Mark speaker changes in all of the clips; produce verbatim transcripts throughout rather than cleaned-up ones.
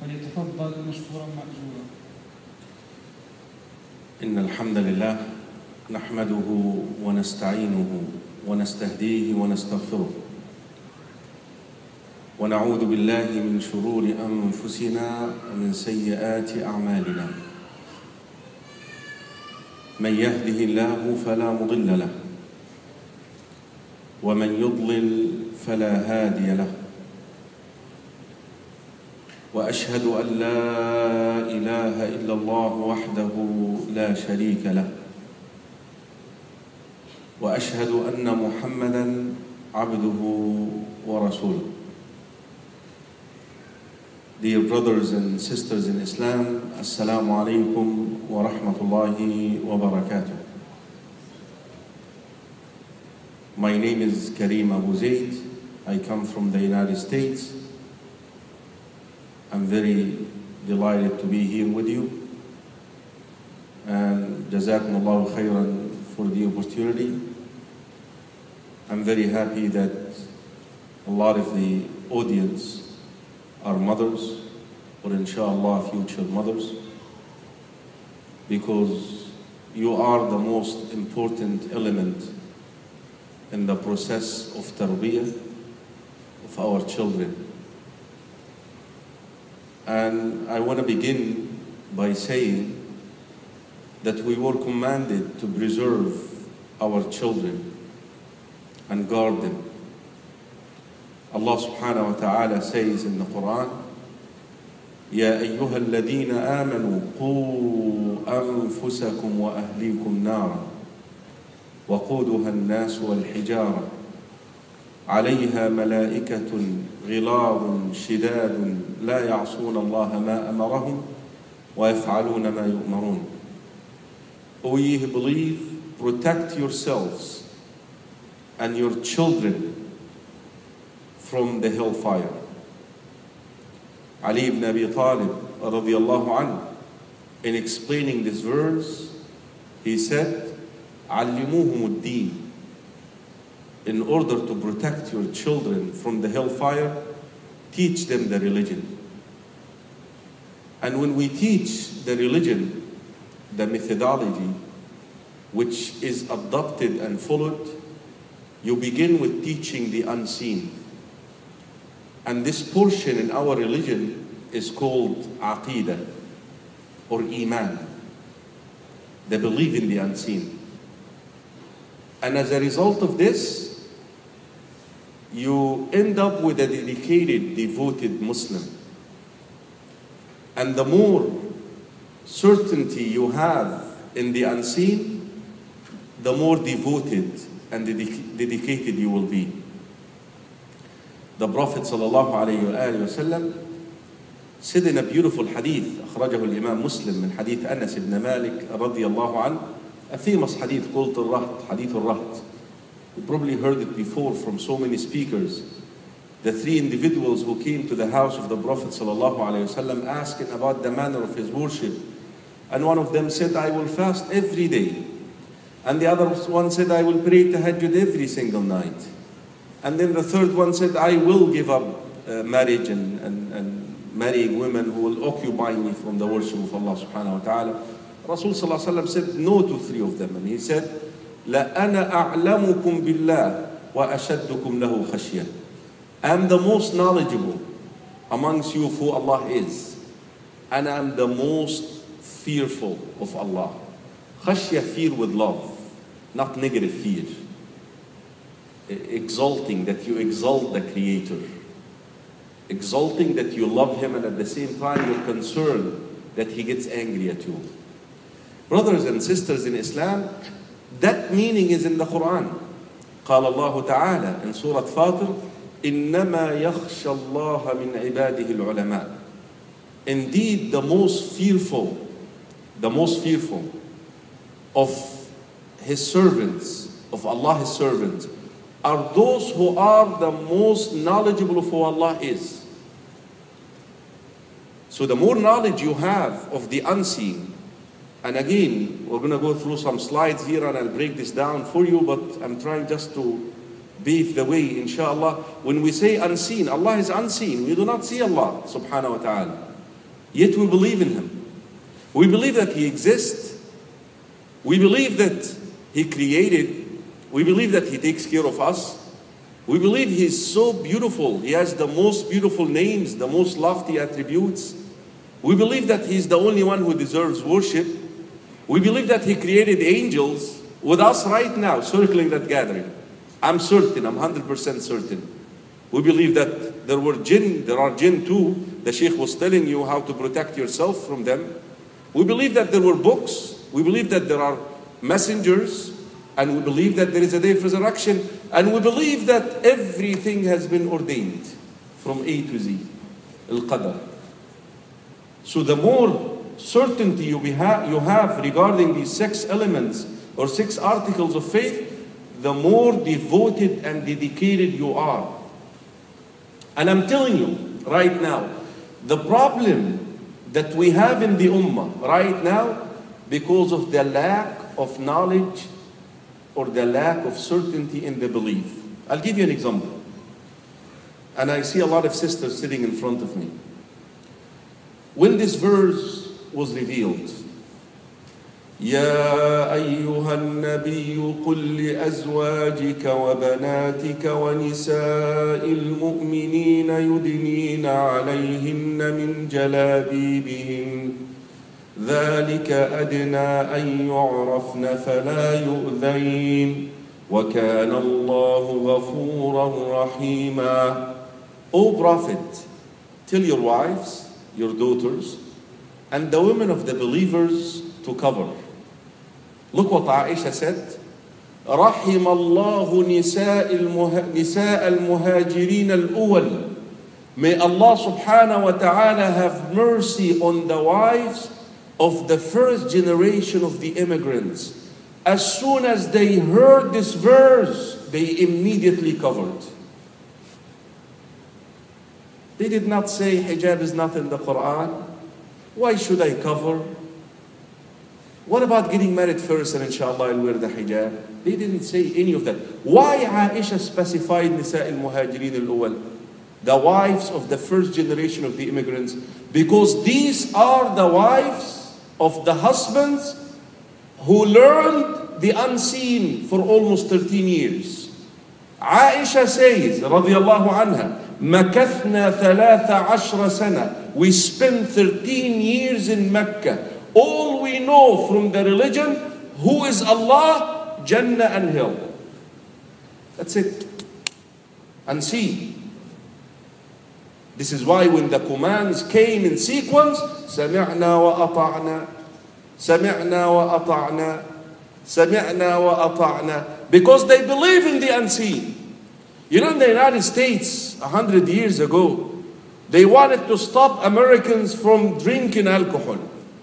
Speaker 1: فليتفضل مشكورا مأجورا.
Speaker 2: إن الحمد لله نحمده ونستعينه ونستهديه ونستغفره ونعوذ بالله من شرور أنفسنا ومن سيئات أعمالنا. من يهده الله فلا مضل له ومن يضلل فلا هادي له، وأشهد أن لا إله إلا الله وحده لا شريك له، وأشهد أن محمدًا عبده ورسوله. Dear brothers and sisters in Islam, Assalamu alaikum wa rahmatullahi wa barakatuh. My name is Kareem Abu Zaid. I come from the United States. I'm very delighted to be here with you. And Jazakumullahu khairan for the opportunity. I'm very happy that a lot of the audience are mothers, or inshallah future mothers, because you are the most important element in the process of tarbiyah of our children. And I want to begin by saying that we were commanded to preserve our children and guard them. Allah subhanahu wa ta'ala says in the Quran, يَا أَيُّهَا الَّذِينَ آمَنُوا قُوا أَنفُسَكُمْ وَأَهْلِيكُمْ نَارًا وَقُودُهَا النَّاسُ وَالْحِجَارَةُ عليها ملائكة غلاظ شداد لا يعصون الله ما أمرهم ويفعلون ما يؤمرون. O ye who believe, protect yourselves and your children from the hellfire. Ali ibn Abi Talib radiyallahu anhu, in explaining this verse, he said, علموهم الدين. In order to protect your children from the hellfire, teach them the religion. And when we teach the religion, the methodology which is adopted and followed, you begin with teaching the unseen. And this portion in our religion is called Aqidah or Iman, the belief in the unseen. And as a result of this, you end up with a dedicated, devoted Muslim. And the more certainty you have in the unseen, the more devoted and dedic- dedicated you will be. The Prophet sallallahu alayhi wa sallam said in a beautiful hadith, أخرجه الإمام مسلم من حديث أنس بن مالك رضي الله عنه, a famous hadith called الرهط, hadith الرهط. You probably heard it before from so many speakers. The three individuals who came to the house of the Prophet sallallahu alayhi wa sallam asking about the manner of his worship. And one of them said, I will fast every day. And the other one said, I will pray tahajjud every single night. And then the third one said, I will give up uh, marriage and, and, and marrying women who will occupy me from the worship of Allah subhanahu wa ta'ala. Rasul sallallahu alayhi wa sallam said no to three of them. And he said, لَأَنَا أَعْلَمُكُمْ بِاللَّهِ وَأَشَدُّكُمْ لَهُ خَشْيًا. I am the most knowledgeable amongst you of who Allah is. And I am the most fearful of Allah. Khashya, fear with love, not negative fear. Exalting, that you exalt the Creator. Exalting that you love Him, and at the same time you're concerned that He gets angry at you. Brothers and sisters in Islam, that meaning is in the Quran. قال الله تعالى in Surah Fatir, إنما يخشى الله من عباده العلماء. Indeed, the most fearful, the most fearful of His servants, of Allah His servants, are those who are the most knowledgeable of who Allah is. So the more knowledge you have of the unseen, and again, we're going to go through some slides here and I'll break this down for you, but I'm trying just to pave the way, inshallah. When we say unseen, Allah is unseen. We do not see Allah, subhanahu wa ta'ala. Yet we believe in him. We believe that he exists. We believe that he created. We believe that he takes care of us. We believe he is so beautiful. He has the most beautiful names, the most lofty attributes. We believe that he is the only one who deserves worship. We believe that he created angels with us right now, circling that gathering. I'm certain, I'm one hundred percent certain. We believe that there were jinn, there are jinn too. The Sheikh was telling you how to protect yourself from them. We believe that there were books. We believe that there are messengers. And we believe that there is a day of resurrection. And we believe that everything has been ordained from A to Z. Al-Qadr. So the more certainty you, beha- you have regarding these six elements or six articles of faith, the more devoted and dedicated you are. And I'm telling you right now, the problem that we have in the Ummah right now, because of the lack of knowledge or the lack of certainty in the belief. I'll give you an example. And I see a lot of sisters sitting in front of me. When this verse was revealed, يا أيها النبي قل لأزواجك وبناتك ونساء المؤمنين يدنين عليهن من جلابيبهن ذلك أدنى أن يعرفن فلا يؤذين وكان الله غفورا رحيما. O Prophet, tell your wives, your daughters, and the women of the believers to cover. Look what Aisha said. رحم الله نساء المه... نساء المهاجرين الأول. May Allah subhanahu wa ta'ala have mercy on the wives of the first generation of the immigrants. As soon as they heard this verse, they immediately covered. They did not say hijab is not in the Quran. Why should I cover? What about getting married first and inshallah I'll wear the hijab? They didn't say any of that. Why Aisha specified Nisa al-Muhajirin al-Awwal? The wives of the first generation of the immigrants. Because these are the wives of the husbands who learned the unseen for almost thirteen years. Aisha says, radiyallahu anha, مكثنا ثلاث عشر سنة. We spent thirteen years in Mecca. All we know from the religion, who is Allah, Jannah and Hell. That's it. And see, this is why when the commands came in sequence, سمعنا وأطعنا, سمعنا وأطعنا, سمعنا وأطعنا, because they believe in the unseen. You know, in the United States, a hundred years ago, they wanted to stop Americans from drinking alcohol.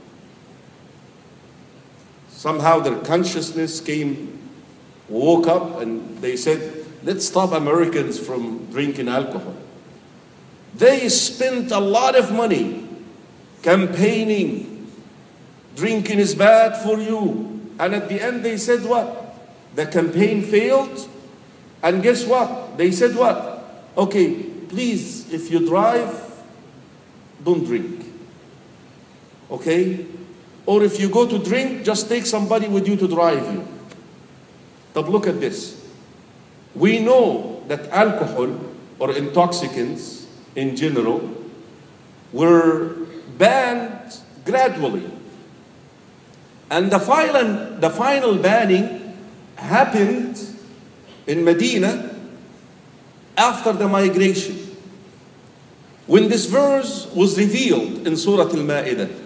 Speaker 2: Somehow their consciousness came, woke up, and they said, let's stop Americans from drinking alcohol. They spent a lot of money campaigning, drinking is bad for you. And at the end they said what? The campaign failed. And guess what? They said what? Okay, please, if you drive, don't drink. Okay? Or if you go to drink, just take somebody with you to drive you. But look at this. We know that alcohol or intoxicants in general were banned gradually. And the final, the final banning happened in Medina after the migration. When this verse was revealed in Surah Al-Ma'idah,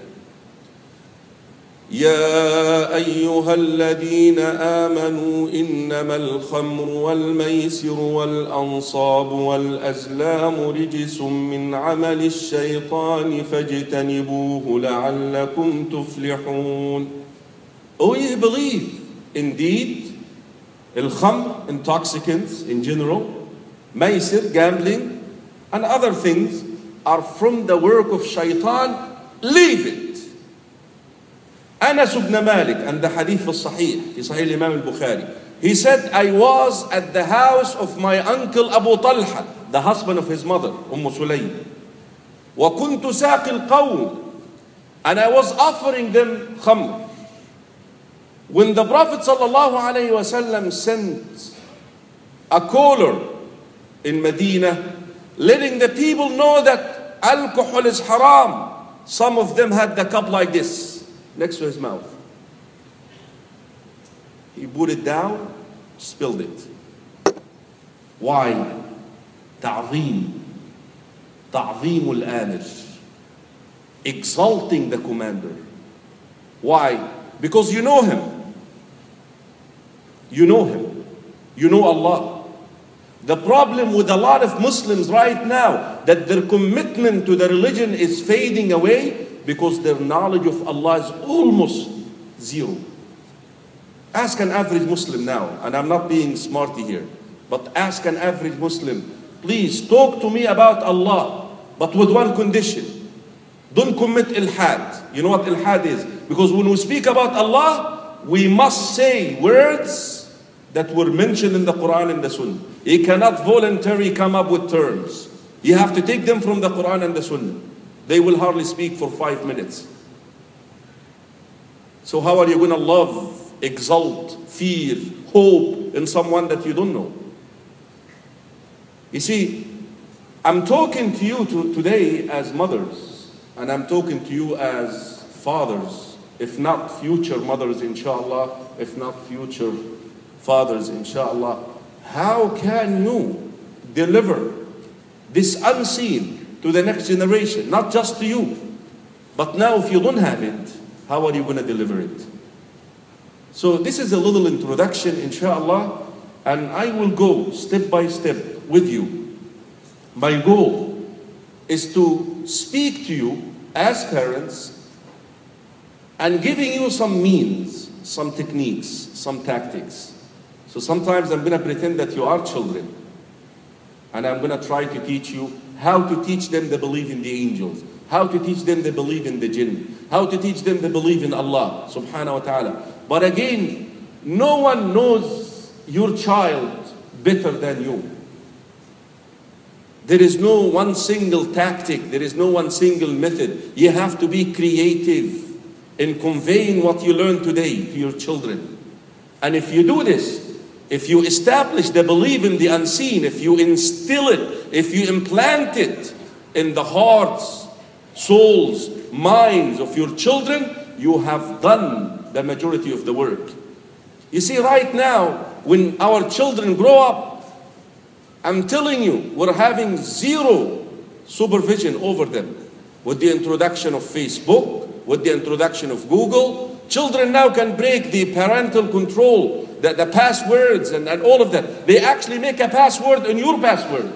Speaker 2: يا أيها الذين آمنوا إنما الخمر والميسر والأنصاب والأزلام رجس من عمل الشيطان فاجتنبوه لعلكم تفلحون. Oh, ye believe, indeed, al-khamr, intoxicants in general, maisir, gambling, and other things are from the work of shaitan. Leave it. Anas ibn Malik, and the hadith was sahih, في Sahih Imam al-Bukhari. He said, I was at the house of my uncle Abu Talha, the husband of his mother, Umm Sulaym. وَكُنْتُ سَاقِ الْقَوْمِ. And I was offering them khamr. When the Prophet sallallahu alayhi wasallam sent a caller in Medina, letting the people know that alcohol is haram, some of them had the cup like this, next to his mouth. He put it down, spilled it. Why? Ta'zeem. Ta'zeemul amir. Exalting the commander. Why? Because you know him. You know him. You know Allah. The problem with a lot of Muslims right now, that their commitment to the religion is fading away because their knowledge of Allah is almost zero. Ask an average Muslim now, and I'm not being smarty here, but ask an average Muslim, please talk to me about Allah, but with one condition. Don't commit ilhad. You know what ilhad is? Because when we speak about Allah, we must say words that were mentioned in the Quran and the Sunnah. You cannot voluntarily come up with terms. You have to take them from the Quran and the Sunnah. They will hardly speak for five minutes. So how are you going to love, exalt, fear, hope in someone that you don't know? You see, I'm talking to you to, today as mothers, and I'm talking to you as fathers, if not future mothers, inshallah, if not future fathers, inshallah. How can you deliver this unseen to the next generation? Not just to you, but now if you don't have it, how are you going to deliver it? So this is a little introduction, inshallah, and I will go step by step with you. My goal is to speak to you as parents and giving you some means, some techniques, some tactics. So sometimes I'm going to pretend that you are children, and I'm going to try to teach you how to teach them the belief in the angels, how to teach them the belief in the jinn, how to teach them the belief in Allah subhanahu wa ta'ala. But again, no one knows your child better than you. There is no one single tactic, there is no one single method. You have to be creative in conveying what you learn today to your children. And if you do this, if you establish the belief in the unseen, if you instill it, if you implant it in the hearts, souls, minds of your children, you have done the majority of the work. You see, right now, when our children grow up, I'm telling you, we're having zero supervision over them. With the introduction of Facebook, with the introduction of Google, children now can break the parental control, the, the passwords and, and all of that. They actually make a password in your password.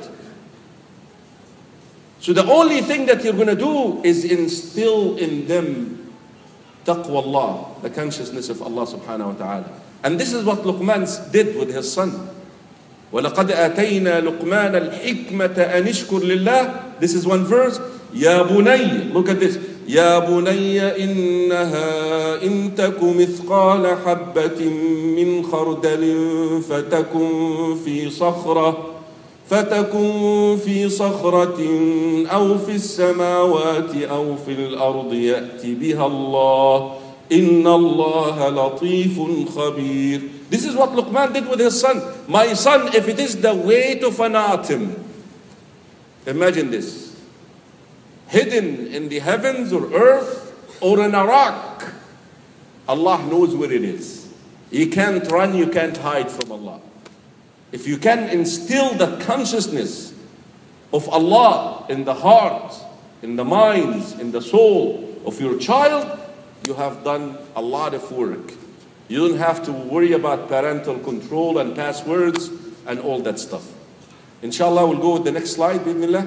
Speaker 2: So the only thing that you're going to do is instill in them taqwa Allah, the consciousness of Allah subhanahu wa ta'ala. And this is what Luqman did with his son. وَلَقَدْ آتَيْنَا لُقْمَانَ الْحِكْمَةَ أَنِ اشْكُرْ لِلَّهِ. This is one verse. يَا بُنَيَّ. Look at this. يَا بُنَيَّ إِنَّهَا إِن تَكُ مِثْقَالَ حَبَّةٍ مِّنْ خَرْدَلٍ فَتَكُنْ فِي صَخْرَةٍ فتكن في صخرة أو في السماوات أو في الأرض يأتي بها الله إن الله لطيف خبير. This is what Luqman did with his son. My son, if it is the weight of an atom, imagine this, hidden in the heavens or earth or in a rock, Allah knows where it is. You can't run, you can't hide from Allah. If you can instill that consciousness of Allah in the heart, in the minds, in the soul of your child, you have done a lot of work. You don't have to worry about parental control and passwords and all that stuff. Inshallah, we'll go with the next slide, bismillah.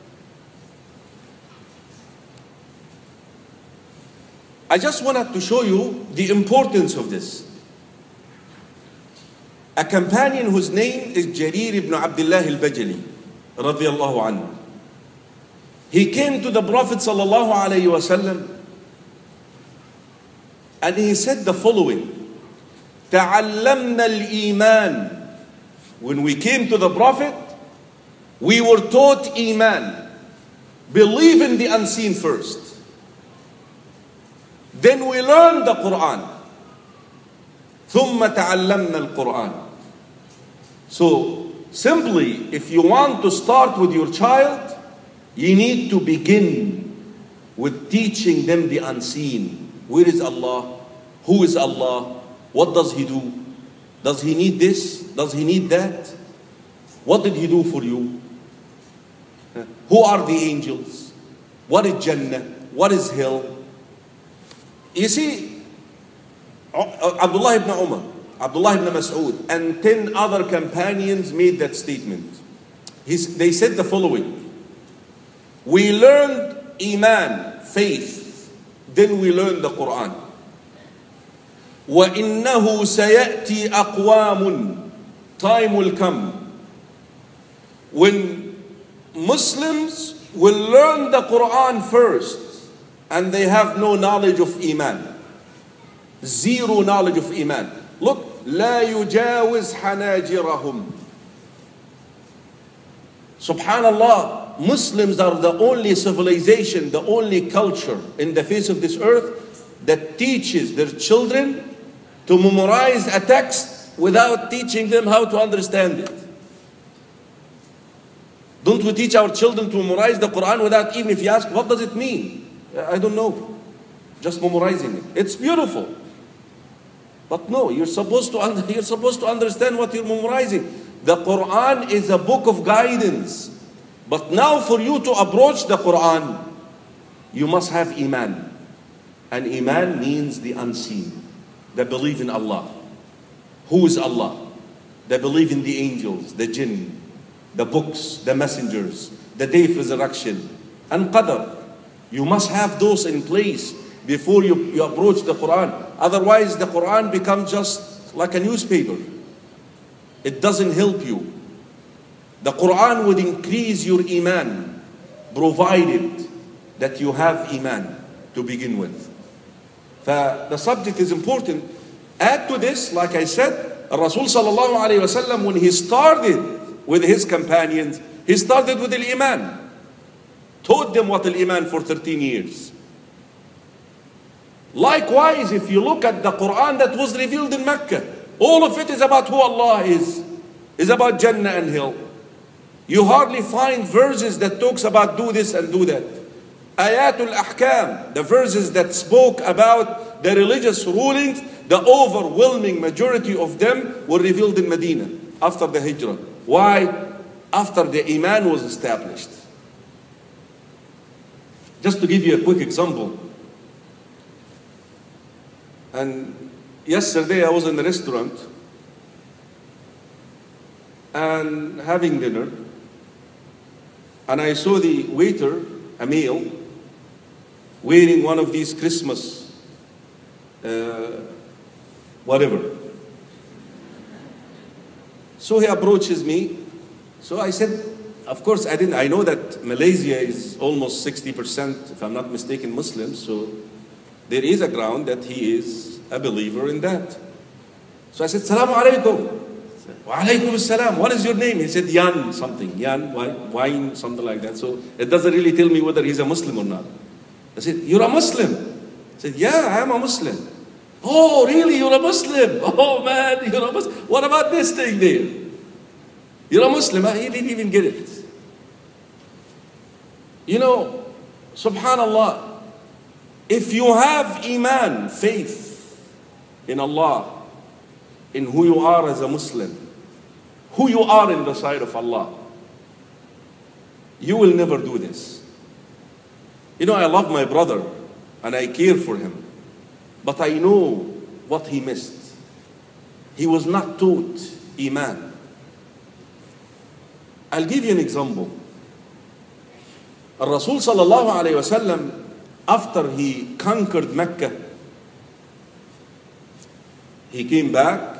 Speaker 2: I just wanted to show you the importance of this. A companion whose name is Jarir ibn Abdullah al-Bajali, radiyallahu anhu. He came to the Prophet sallallahu alayhi wasallam and he said the following: تعلمنا الإيمان. When we came to the Prophet, we were taught Iman. Believe in the unseen first. Then we learn the Quran. ثم تعلمنا القرآن. So simply, if you want to start with your child, you need to begin with teaching them the unseen. Where is Allah? Who is Allah? What does He do? Does He need this? Does He need that? What did He do for you? Who are the angels? What is Jannah? What is hell? You see, Abdullah ibn Umar, Abdullah ibn Mas'ud, and ten other companions made that statement. He's, they said the following: we learned Iman, faith, then we learned the Quran. وَإِنَّهُ سَيَأْتِي أَقْوَامٌ. Time will come when Muslims will learn the Quran first and they have no knowledge of Iman. Zero knowledge of Iman. Look, لا يجاوز حناجرهم. Subhanallah, Muslims are the only civilization, the only culture in the face of this earth that teaches their children to memorize a text without teaching them how to understand it. Don't we teach our children to memorize the Quran without, even if you ask, what does it mean? I don't know. Just memorizing it. It's beautiful. But no, you're supposed to, you're supposed to understand what you're memorizing. The Quran is a book of guidance. But now for you to approach the Quran, you must have Iman. And Iman means the unseen. The belief in Allah. Who is Allah? The belief in the angels, the jinn, the books, the messengers, the day of resurrection, and qadr. You must have those in place before you, you approach the Quran. Otherwise, the Quran becomes just like a newspaper. It doesn't help you. The Quran would increase your Iman, provided that you have Iman to begin with. The subject is important. Add to this, like I said, Rasul sallallahu alayhi wa sallam, when he started with his companions, he started with the Iman. Taught them what the Iman for thirteen years. Likewise, if you look at the Quran that was revealed in Mecca, all of it is about who Allah is. Is about Jannah and hell. You hardly find verses that talks about do this and do that. Ayatul Ahkam, the verses that spoke about the religious rulings, the overwhelming majority of them were revealed in Medina after the Hijrah. Why? After the Iman was established. Just to give you a quick example. And yesterday I was in a restaurant and having dinner, and I saw the waiter, a male, wearing one of these Christmas uh, whatever. So he approaches me. So I said, of course I didn't, I know that Malaysia is almost sixty percent, if I'm not mistaken, Muslims, so there is a ground that he is a believer in that. So I said, Salaam alaikum. Wa alaikum salam. What is your name? He said, Yan something. Yan, wine, something like that. So it doesn't really tell me whether he's a Muslim or not. I said, you're a Muslim? I said, yeah, I am a Muslim. Oh, really? You're a Muslim? Oh, man, you're a Muslim. What about this thing there? You're a Muslim? He didn't even get it. You know, subhanallah, if you have Iman, faith in Allah, in who you are as a Muslim, who you are in the sight of Allah, you will never do this. You know, I love my brother and I care for him, but I know what he missed. He was not taught Iman. I'll give you an example. Rasul sallallahu alayhi wa sallam, after he conquered Mecca, he came back.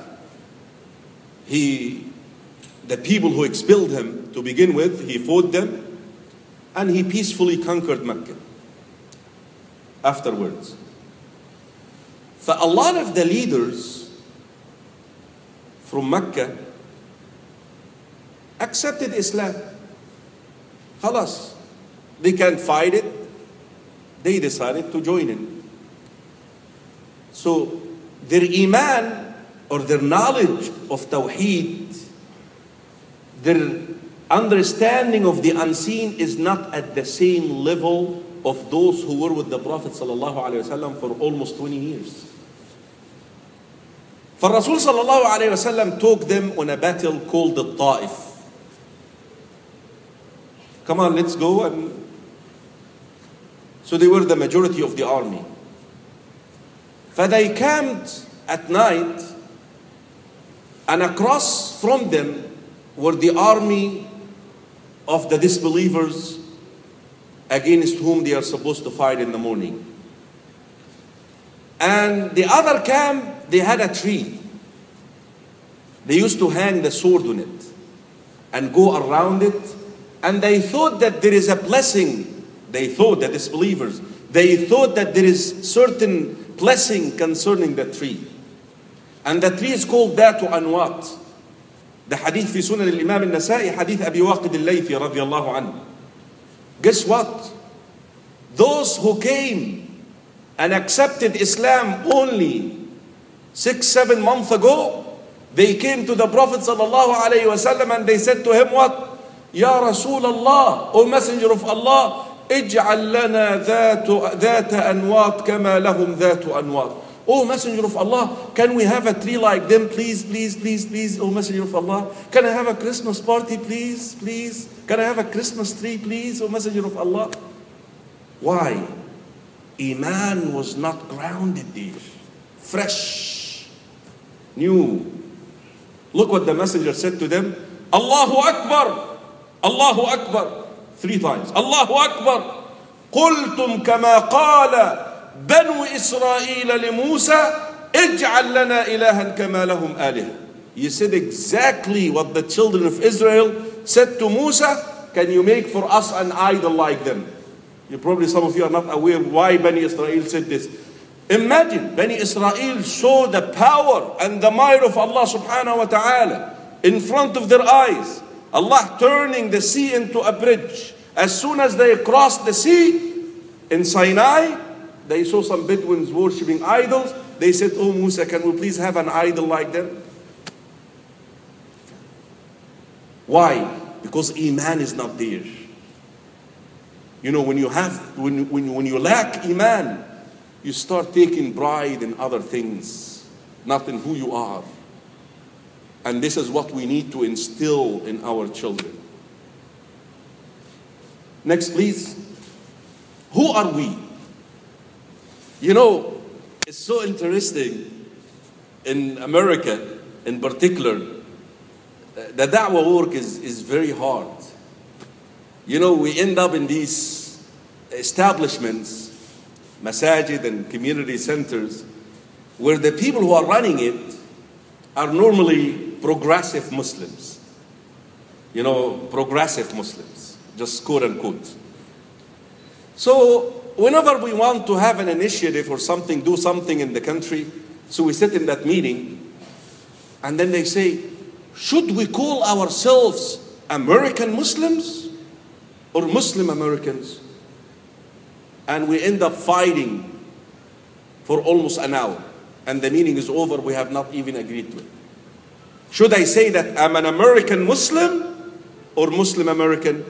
Speaker 2: He, the people who expelled him to begin with, he fought them, and he peacefully conquered Mecca afterwards. For a lot of the leaders from Mecca accepted Islam. Khalas, they can't fight it. They decided to join in. So their iman or their knowledge of Tawheed, their understanding of the unseen is not at the same level of those who were with the Prophet ﷺ for almost twenty years. For Rasul ﷺ took them on a battle called the Ta'if. Come on, let's go. And so they were the majority of the army. So they camped at night, and across from them were the army of the disbelievers against whom they are supposed to fight in the morning. And the other camp, they had a tree. They used to hang the sword on it and go around it. And they thought that there is a blessing. They thought, the disbelievers, they thought that there is certain blessing concerning the tree. And the tree is called Datu Anwat. The hadith fi Sunan al-Imam al-Nasa'i, hadith Abi Waqid al-Laythi radiyallahu anhu. Guess what? Those who came and accepted Islam only six, seven months ago, they came to the Prophet sallallahu alayhi wa sallam and they said to him what? Ya Rasulullah, O Messenger of Allah, اجعل لنا ذات ذات أنواط كما لهم ذات أنواط. Oh Messenger of Allah, can we have a tree like them, please, please, please, please, oh Messenger of Allah? Can I have a Christmas party, please, please? Can I have a Christmas tree, please, oh Messenger of Allah? Why? Iman was not grounded there. Fresh. New. Look what the Messenger said to them. Allahu Akbar. Allahu Akbar. Three times. Allahu Akbar. قلتم كما قال بنو إسرائيل لموسى اجعل لنا إلها كما لهم آلهة. You said exactly what the children of Israel said to Musa. Can you make for us an idol like them? You probably, some of you are not aware why Bani Israel said this. Imagine Bani Israel saw the power and the might of Allah subhanahu wa ta'ala in front of their eyes. Allah turning the sea into a bridge. As soon as they crossed the sea in Sinai, they saw some Bedouins worshipping idols. They said, oh Musa, can we please have an idol like them? Why? Because Iman is not there. You know, when you have, when, when, when you lack Iman, you start taking pride in other things, not in who you are. And this is what we need to instill in our children. Next, please. Who are we? You know, it's so interesting in America in particular, the da'wah work is, is very hard. You know, we end up in these establishments, masajid and community centers, where the people who are running it are normally progressive Muslims. You know, progressive Muslims, just quote unquote. So, whenever we want to have an initiative or something, do something in the country, so we sit in that meeting, and then they say, should we call ourselves American Muslims or Muslim Americans? And we end up fighting for almost an hour. And the meeting is over, we have not even agreed to it. Should I say that I'm an American Muslim or Muslim American?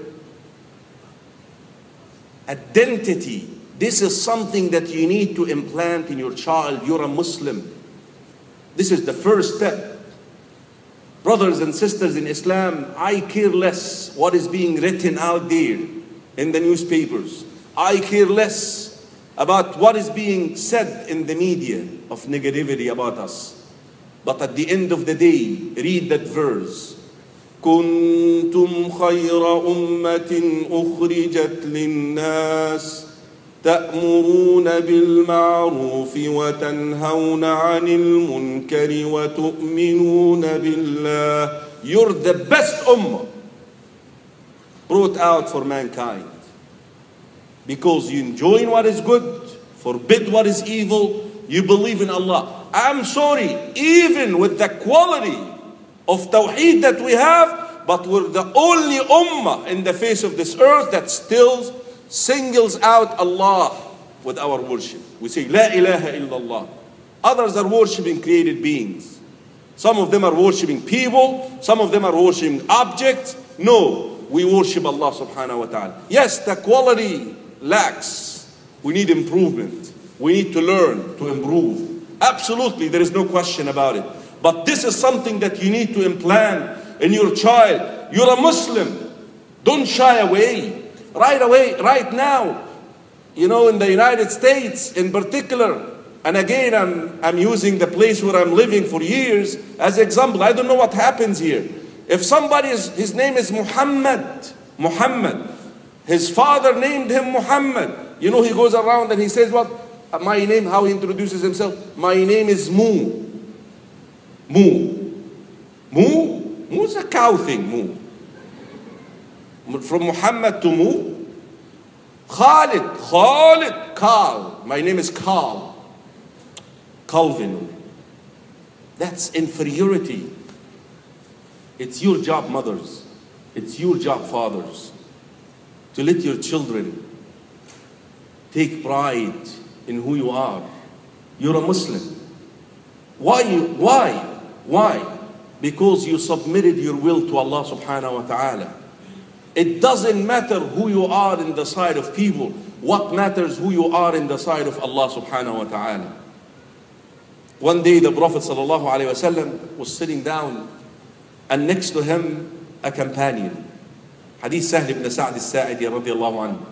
Speaker 2: Identity. This is something that you need to implant in your child. You're a Muslim. This is the first step. Brothers and sisters in Islam, I care less what is being written out there in the newspapers. I care less about what is being said in the media of negativity about us. But at the end of the day, read that verse. كنتم خير أمة أخرجت للناس تأمرون بالمعروف وتنهون عن المنكر وتؤمنون بالله. You're the best ummah brought out for mankind. Because you enjoy what is good, forbid what is evil, you believe in Allah. I'm sorry, even with the quality of Tawheed that we have, but we're the only ummah in the face of this earth that still singles out Allah with our worship. We say, La ilaha illallah. Others are worshiping created beings. Some of them are worshiping people. Some of them are worshiping objects. No, we worship Allah subhanahu wa ta'ala. Yes, the quality lacks. We need improvement. We need to learn to improve. Absolutely, there is no question about it. But this is something that you need to implant in your child. You're a Muslim. Don't shy away. Right away, right now, you know, in the United States in particular, and again, I'm, I'm using the place where I'm living for years as example. I don't know what happens here. If somebody is, his name is Muhammad, Muhammad, his father named him Muhammad. You know, he goes around and he says what? My name, how he introduces himself. My name is Mu. Mu. Mu? Mu is a cow thing, Mu. From Muhammad to Mu. Khalid, Khalid, Carl. My name is Carl. Calvin. That's inferiority. It's your job, mothers. It's your job, fathers, to let your children take pride in who you are. You're a Muslim. Why? You, why? Why? Because you submitted your will to Allah subhanahu wa ta'ala. It doesn't matter who you are in the sight of people. What matters who you are in the sight of Allah subhanahu wa ta'ala. One day the Prophet sallallahu alaihi wasallam was sitting down, and next to him a companion. Hadith Sahl ibn Sa'd al-Sa'idi radiyallahu anhu.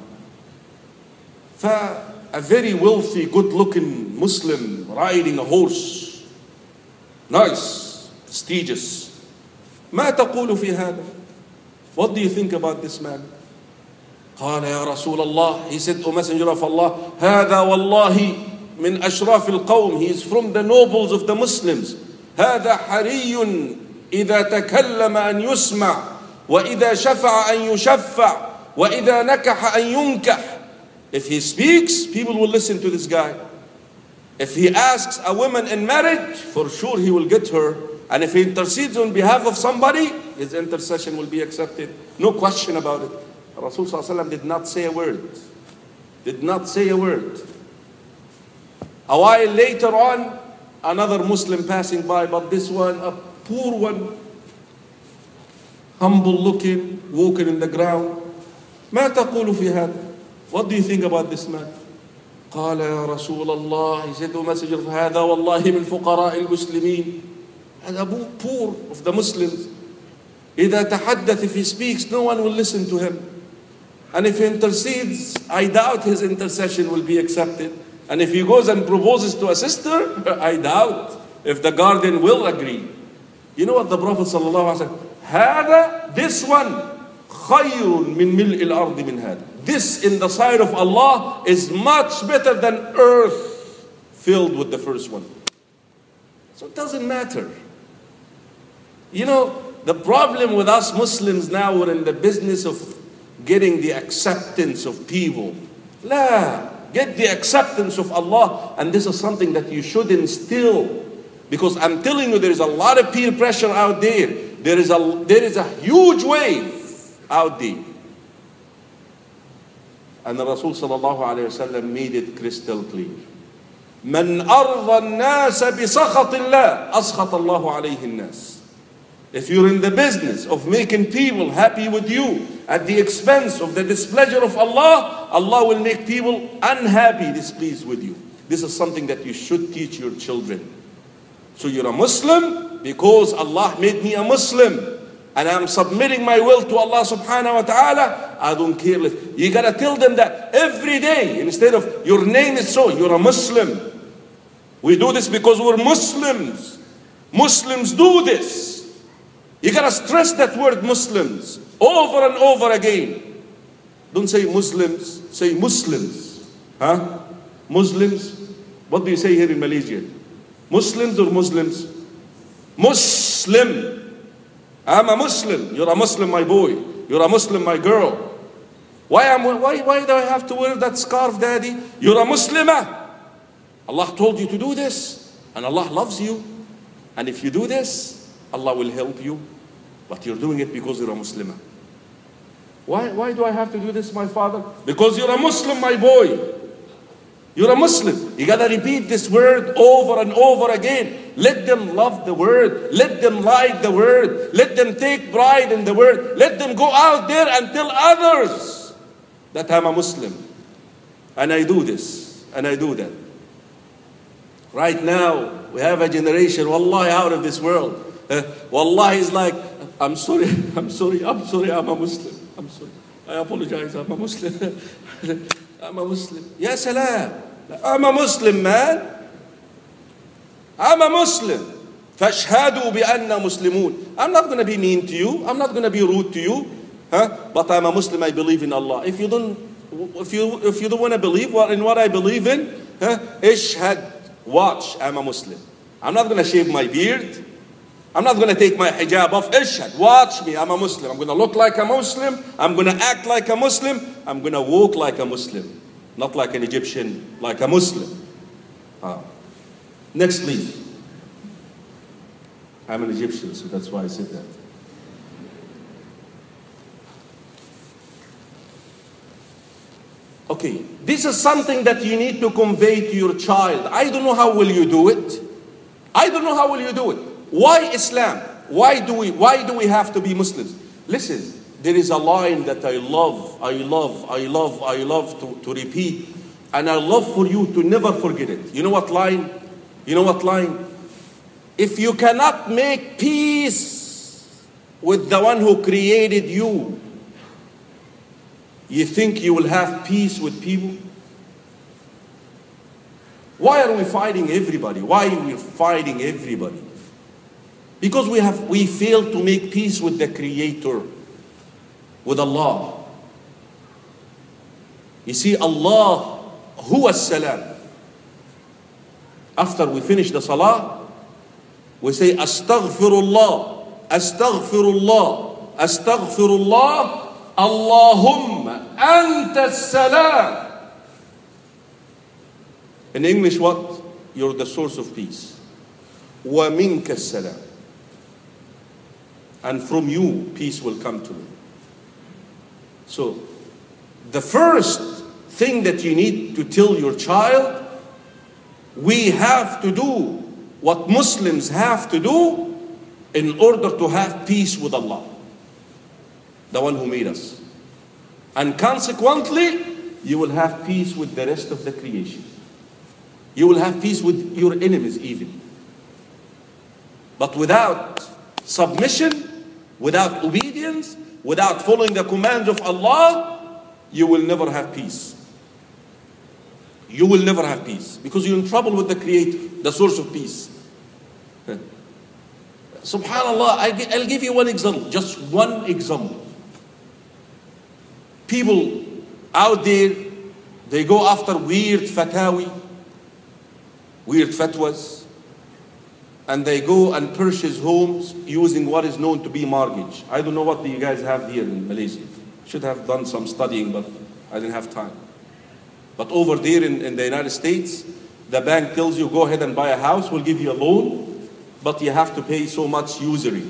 Speaker 2: A very wealthy, good-looking Muslim riding a horse. Nice, prestigious. ما تقول في هذا? What do you think about this man? قال يا رسول الله. He said, O Messenger of Allah, هذا والله من أشراف القوم. He is from the nobles of the Muslims. هذا حري إذا تكلم أن يسمع وإذا شفع أن يشفع وإذا نكح أن ينكح. If he speaks, people will listen to this guy. If he asks a woman in marriage, for sure he will get her. And if he intercedes on behalf of somebody, his intercession will be accepted. No question about it. Rasul sallallahu alaihi wasallam did not say a word. Did not say a word. A while later on, another Muslim passing by, but this one, a poor one, humble looking, walking in the ground. ما تقول في هذا? What do you think about this man? قال يا رسول الله. He said, O Messenger of هذا والله من فقراء المسلمين. And Abu, poor of the Muslims. إذا تحدث, if he speaks, no one will listen to him. And if he intercedes, I doubt his intercession will be accepted. And if he goes and proposes to a sister, I doubt if the guardian will agree. You know what the Prophet sallallahu alaihi wasallam said? هذا, this one, خير من ملء الأرض من هذا. This in the sight of Allah is much better than earth filled with the first one. So it doesn't matter. You know, the problem with us Muslims now, we're in the business of getting the acceptance of people. La, get the acceptance of Allah. And this is something that you should instill. Because I'm telling you, there is a lot of peer pressure out there. There is a, there is a huge wave out there. And the Rasul sallallahu alayhi wa sallam made it crystal clear. من أرضى الناس بسخط الله أسخط الله عليه الناس. If you're in the business of making people happy with you at the expense of the displeasure of Allah, Allah will make people unhappy, displeased with you. This is something that you should teach your children. So you're a Muslim because Allah made me a Muslim. And I'm submitting my will to Allah subhanahu wa ta'ala. I don't care. You gotta tell them that every day. Instead of your name is so, you're a Muslim. We do this because we're Muslims. Muslims do this. You gotta stress that word Muslims over and over again. Don't say Muslims, say Muslims. Huh? Muslims? What do you say here in Malaysia? Muslims or Muslims? Muslim. I'm a Muslim. You're a Muslim, my boy. You're a Muslim, my girl. Why am why why do I have to wear that scarf, Daddy? You're a Muslimah. Allah told you to do this, and Allah loves you. And if you do this, Allah will help you. But you're doing it because you're a Muslimah. Why why do I have to do this, my father? Because you're a Muslim, my boy. You're a Muslim. You gotta repeat this word over and over again. Let them love the word. Let them like the word. Let them take pride in the word. Let them go out there and tell others that I'm a Muslim. And I do this. And I do that. Right now, we have a generation, wallahi, out of this world. Uh, wallahi is like, I'm sorry, I'm sorry, I'm sorry, I'm a Muslim. I'm sorry. I apologize, I'm a Muslim. I'm a Muslim. Ya salam. I'm a Muslim, man. I'm a Muslim. فاشهدوا بأننا مسلمون. I'm not going to be mean to you. I'm not going to be rude to you. Huh? But I'm a Muslim. I believe in Allah. If you don't, if you if you don't want to believe in what I believe in, huh? اشهد. Watch. I'm a Muslim. I'm not going to shave my beard. I'm not going to take my hijab off. Ishad. Watch me. I'm a Muslim. I'm going to look like a Muslim. I'm going to act like a Muslim. I'm going to walk like a Muslim. Not like an Egyptian, like a Muslim. Ah. Next, please. I'm an Egyptian, so that's why I said that. Okay. This is something that you need to convey to your child. I don't know how will you do it. I don't know how will you do it. Why Islam? Why do we, why do we have to be Muslims? Listen, there is a line that I love, I love, I love, I love to, to repeat. And I love for you to never forget it. You know what line? You know what line? If you cannot make peace with the one who created you, you think you will have peace with people? Why are we fighting everybody? Why are we fighting everybody? Because we have we failed to make peace with the Creator, with Allah. You see, Allah, huwa as-salam. After we finish the salah, we say astaghfirullah, astaghfirullah, astaghfirullah, Allahumma anta as-salam. In English, what? You're the source of peace. Wa minka as-salam. And from you, peace will come to me. So, the first thing that you need to tell your child, we have to do what Muslims have to do in order to have peace with Allah, the one who made us. And consequently, you will have peace with the rest of the creation. You will have peace with your enemies even. But without submission, without obedience, without following the commands of Allah, you will never have peace. You will never have peace because you're in trouble with the Creator, the source of peace. Subhanallah, I'll give you one example, just one example. People out there, they go after weird fatawi, weird fatwas, and they go and purchase homes using what is known to be mortgage. I don't know what you guys have here in Malaysia. Should have done some studying, but I didn't have time. But over there in, in the United States, the bank tells you, go ahead and buy a house, we'll give you a loan, but you have to pay so much usury.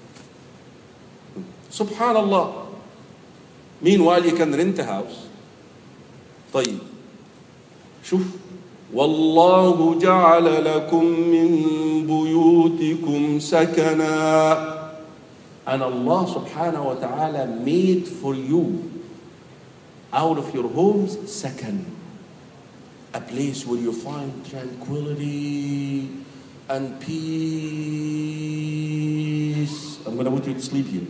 Speaker 2: Subhanallah. Meanwhile, you can rent a house. طيب. شوف. والله جعل لكم من بيوتكم سكنا. And Allah subhanahu wa ta'ala made for you out of your homes sakan, a place where you find tranquility and peace. I'm going to put you to sleep here.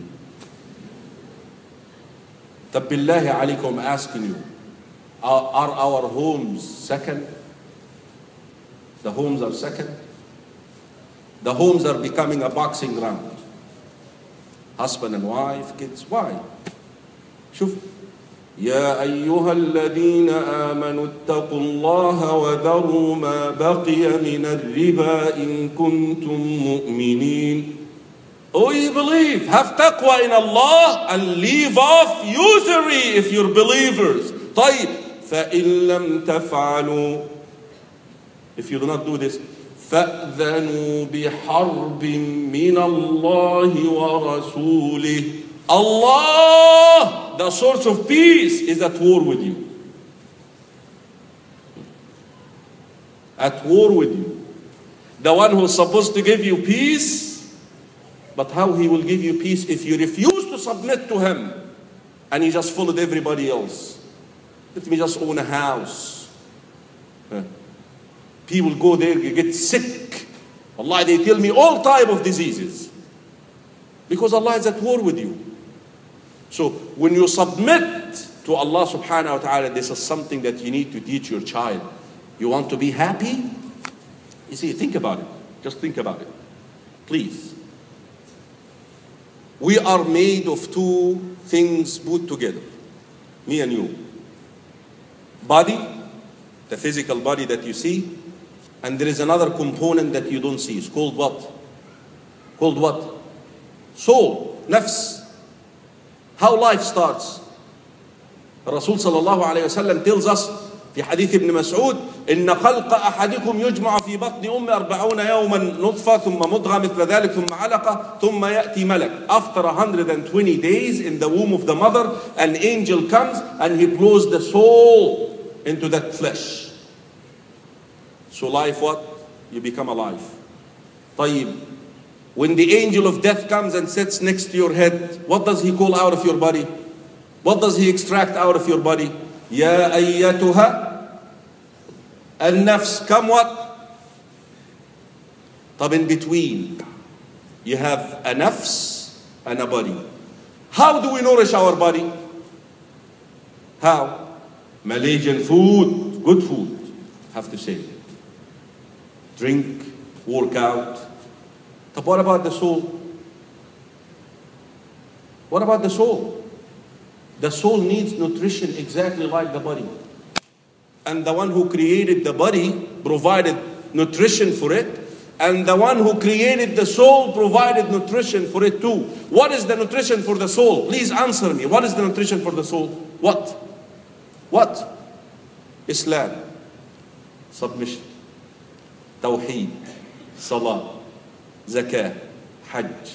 Speaker 2: Tabillahi alaykum, asking you, are, are our homes second? The homes are second. The homes are becoming a boxing ground. Husband and wife, kids. Why? شوف. يا أيها الذين آمنوا اتقوا الله وذروا ما بقي من الربا إن كنتم مؤمنين. Oh, you believe, have taqwa in Allah and leave off usury if you're believers. طيب. فإن لم تفعلوا, if you do not do this, فأذنوا بحرب من الله ورسوله. Allah, the source of peace, is at war with you. at war with you. The one who's supposed to give you peace, but how he will give you peace if you refuse to submit to him and you just followed everybody else. Let me just own a house. Huh. People go there, get sick. Allah, they tell me all type of diseases. Because Allah is at war with you. So when you submit to Allah subhanahu wa ta'ala, this is something that you need to teach your child. You want to be happy? You see, think about it. Just think about it. Please. We are made of two things put together. Me and you. Body, the physical body that you see, and there is another component that you don't see. It's called what? Called what? Soul, nafs. How life starts. Rasul sallallahu alayhi wa sallam tells us في حديث ابن مسعود إن خلق أحدكم يجمع في بطن أم أربعون يوما نطفة ثم مضغة مثل ذلك ثم علقة ثم يأتي ملك. After one hundred twenty days in the womb of the mother, an angel comes and he blows the soul into that flesh. So life what? You become alive. طيب. When the angel of death comes and sits next to your head, what does he call out of your body? What does he extract out of your body? يا أيتها النفس. Come what? طب in between, you have a nafs and a body. How do we nourish our body? How? Malaysian food, good food, have to say. Drink, work out. But what about the soul? What about the soul? The soul needs nutrition exactly like the body. And the one who created the body provided nutrition for it. And the one who created the soul provided nutrition for it too. What is the nutrition for the soul? Please answer me. What is the nutrition for the soul? What? What? Islam. Submission. Tawheed. Salah. Zakah. Hajj.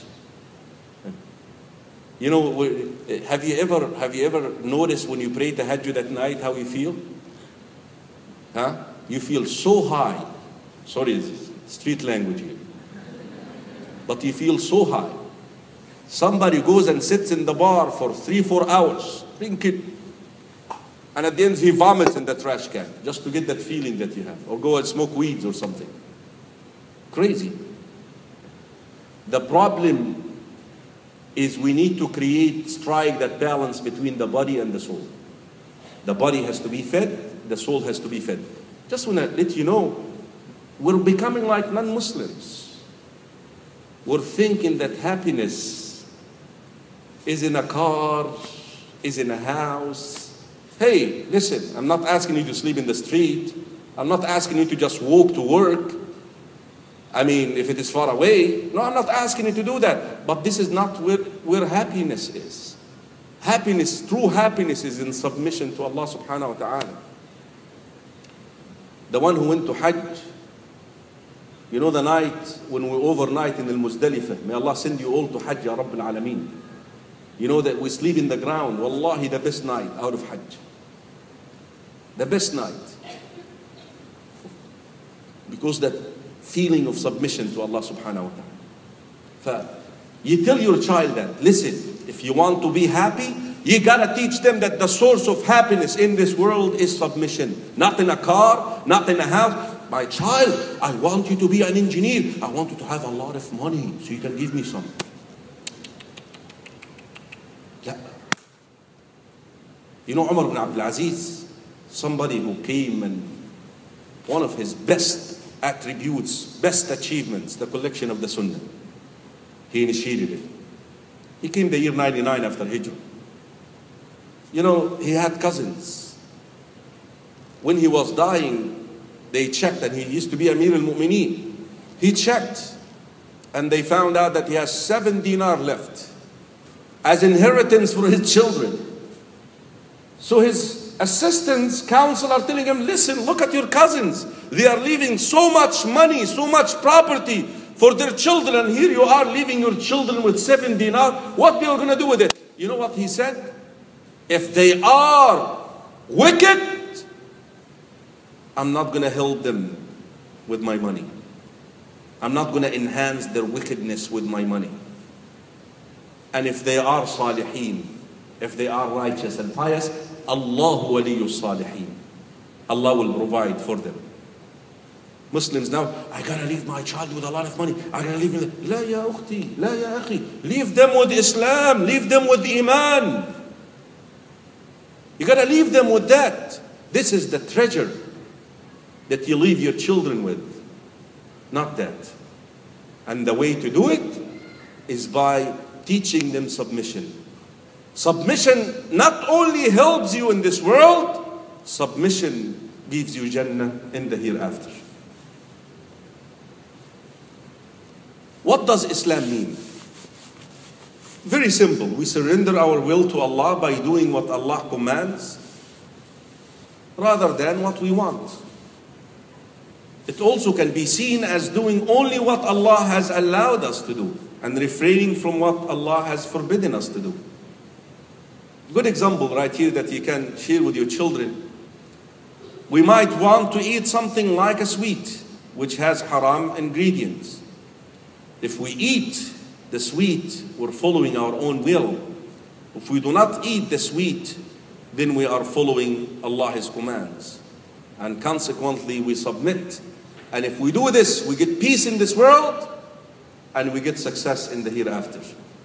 Speaker 2: You know, have you ever have you ever noticed when you pray tahajjud at night how you feel? Huh? You feel so high. Sorry, street language here. But you feel so high. Somebody goes and sits in the bar for three, four hours, drinking, and at the end he vomits in the trash can just to get that feeling that you have, or go and smoke weeds or something. Crazy. The problem is we need to create, strike that balance between the body and the soul. The body has to be fed, the soul has to be fed. Just want to let you know, we're becoming like non-Muslims. We're thinking that happiness is in a car, is in a house. Hey, listen, I'm not asking you to sleep in the street. I'm not asking you to just walk to work. I mean, if it is far away, no, I'm not asking you to do that. But this is not where, where happiness is. Happiness, true happiness is in submission to Allah subhanahu wa ta'ala. The one who went to Hajj, you know the night when we overnight in Al-Muzdalifah, may Allah send you all to Hajj, Ya Rabbil Alameen. You know that we sleep in the ground, wallahi the best night out of Hajj. The best night. Because that feeling of submission to Allah subhanahu wa ta'ala. You tell your child that, listen, if you want to be happy, you gotta teach them that the source of happiness in this world is submission. Not in a car, not in a house. My child, I want you to be an engineer. I want you to have a lot of money so you can give me some. Yeah. You know Umar ibn Abdul Aziz, somebody who came and one of his best attributes, best achievements, the collection of the Sunnah. He initiated it. He came the year ninety-nine after Hijrah. You know, he had cousins. When he was dying, they checked, and he used to be Amir al-Mu'mineen. He checked, and they found out that he has seven dinar left as inheritance for his children. So his assistants, counsel are telling him, listen, look at your cousins. They are leaving so much money, so much property for their children. And here you are leaving your children with seven dinar. What are you going to do with it? You know what he said? If they are wicked, I'm not going to help them. with my money. I'm not going to enhance their wickedness with my money. And if they are salihin, if they are righteous and pious, Allahu waliyyu salihin. Allah will provide for them. Muslims now, I gotta leave my child with a lot of money. I gotta leave him. La ya ukhti, la ya akhi. Leave them with Islam. Leave them with Iman. You gotta leave them with that. This is the treasure that you leave your children with. Not that. And the way to do it is by teaching them submission. Submission not only helps you in this world, submission gives you Jannah in the hereafter. What does Islam mean? Very simple. We surrender our will to Allah by doing what Allah commands rather than what we want. It also can be seen as doing only what Allah has allowed us to do and refraining from what Allah has forbidden us to do. Good example right here that you can share with your children. We might want to eat something like a sweet, which has haram ingredients. If we eat the sweet, we're following our own will. If we do not eat the sweet, then we are following Allah's commands. And consequently, we submit. And if we do this, we get peace in this world, and we get success in the hereafter.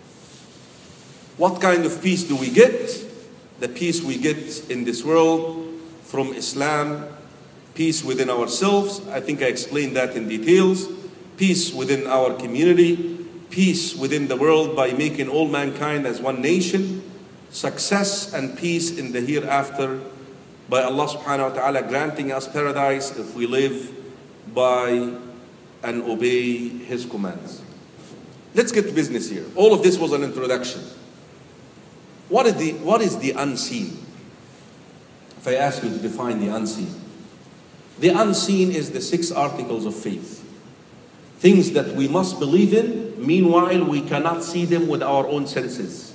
Speaker 2: What kind of peace do we get? The peace we get in this world from Islam, peace within ourselves. I think I explained that in details. Peace within our community, peace within the world by making all mankind as one nation, success and peace in the hereafter by Allah subhanahu wa ta'ala granting us paradise if we live by and obey His commands. Let's get to business here. All of this was an introduction. What is the, what is the unseen? If I ask you to define the unseen. The unseen is the six articles of faith. Things that we must believe in, meanwhile we cannot see them with our own senses.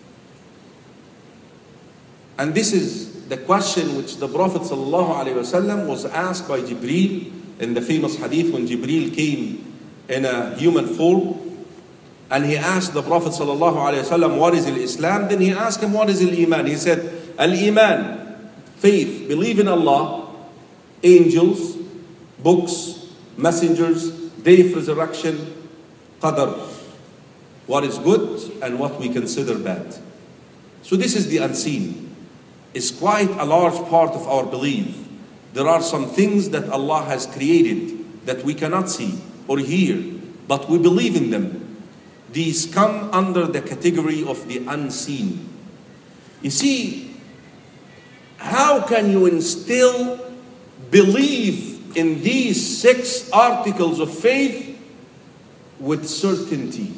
Speaker 2: And this is the question which the Prophet ﷺ was asked by Jibreel in the famous hadith when Jibreel came in a human form. And he asked the Prophet ﷺ, what is Islam? Then he asked him, what is Iman? He said, Al-Iman, faith, believe in Allah, angels, books, messengers, day of resurrection, qadar, what is good and what we consider bad. So this is the unseen. It's quite a large part of our belief. There are some things that Allah has created that we cannot see or hear, but we believe in them. These come under the category of the unseen. You see, how can you instill belief in these six articles of faith with certainty?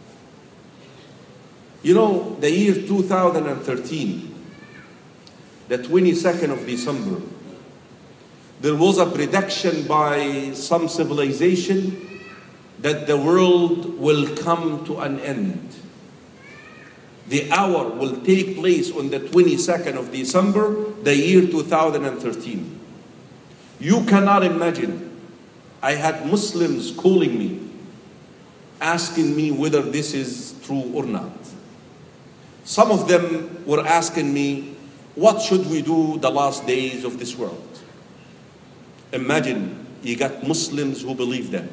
Speaker 2: You know, the year two thousand thirteen, the twenty-second of December, there was a prediction by some civilization that the world will come to an end. The hour will take place on the twenty-second of December, the year two thousand thirteen. You cannot imagine. I had Muslims calling me, asking me whether this is true or not. Some of them were asking me, what should we do the last days of this world? Imagine, you got Muslims who believe that.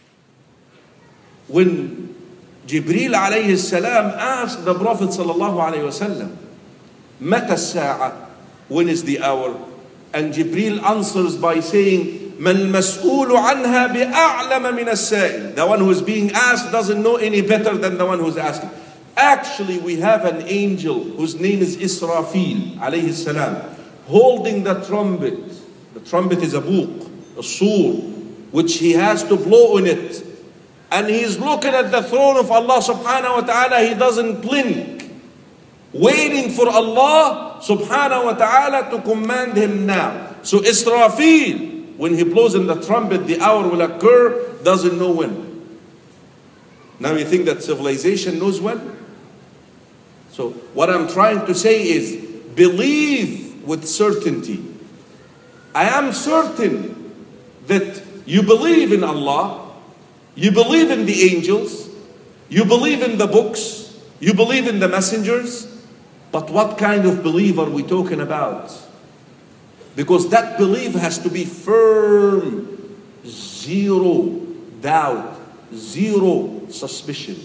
Speaker 2: When Jibreel alayhi salam asked the Prophet sallallahu alayhi wa sallam, Mata as-sa'a, when is the hour? And Jibreel answers by saying, Man mas'ulu anha bi'a'lama min as-sa'il. The one who is being asked doesn't know any better than the one who's asking. Actually, we have an angel whose name is Israfil alayhi salam, holding the trumpet. The trumpet is a book, a sword, which he has to blow on it. And he is looking at the throne of Allah subhanahu wa ta'ala. He doesn't blink, waiting for Allah subhanahu wa ta'ala to command him now. So Israfil, when he blows in the trumpet, the hour will occur, doesn't know when. Now you think that civilization knows when? So what I'm trying to say is, believe with certainty. I am certain that You believe in Allah, you believe in the angels, you believe in the books, you believe in the messengers, but what kind of belief are we talking about? Because that belief has to be firm, zero doubt, zero suspicion.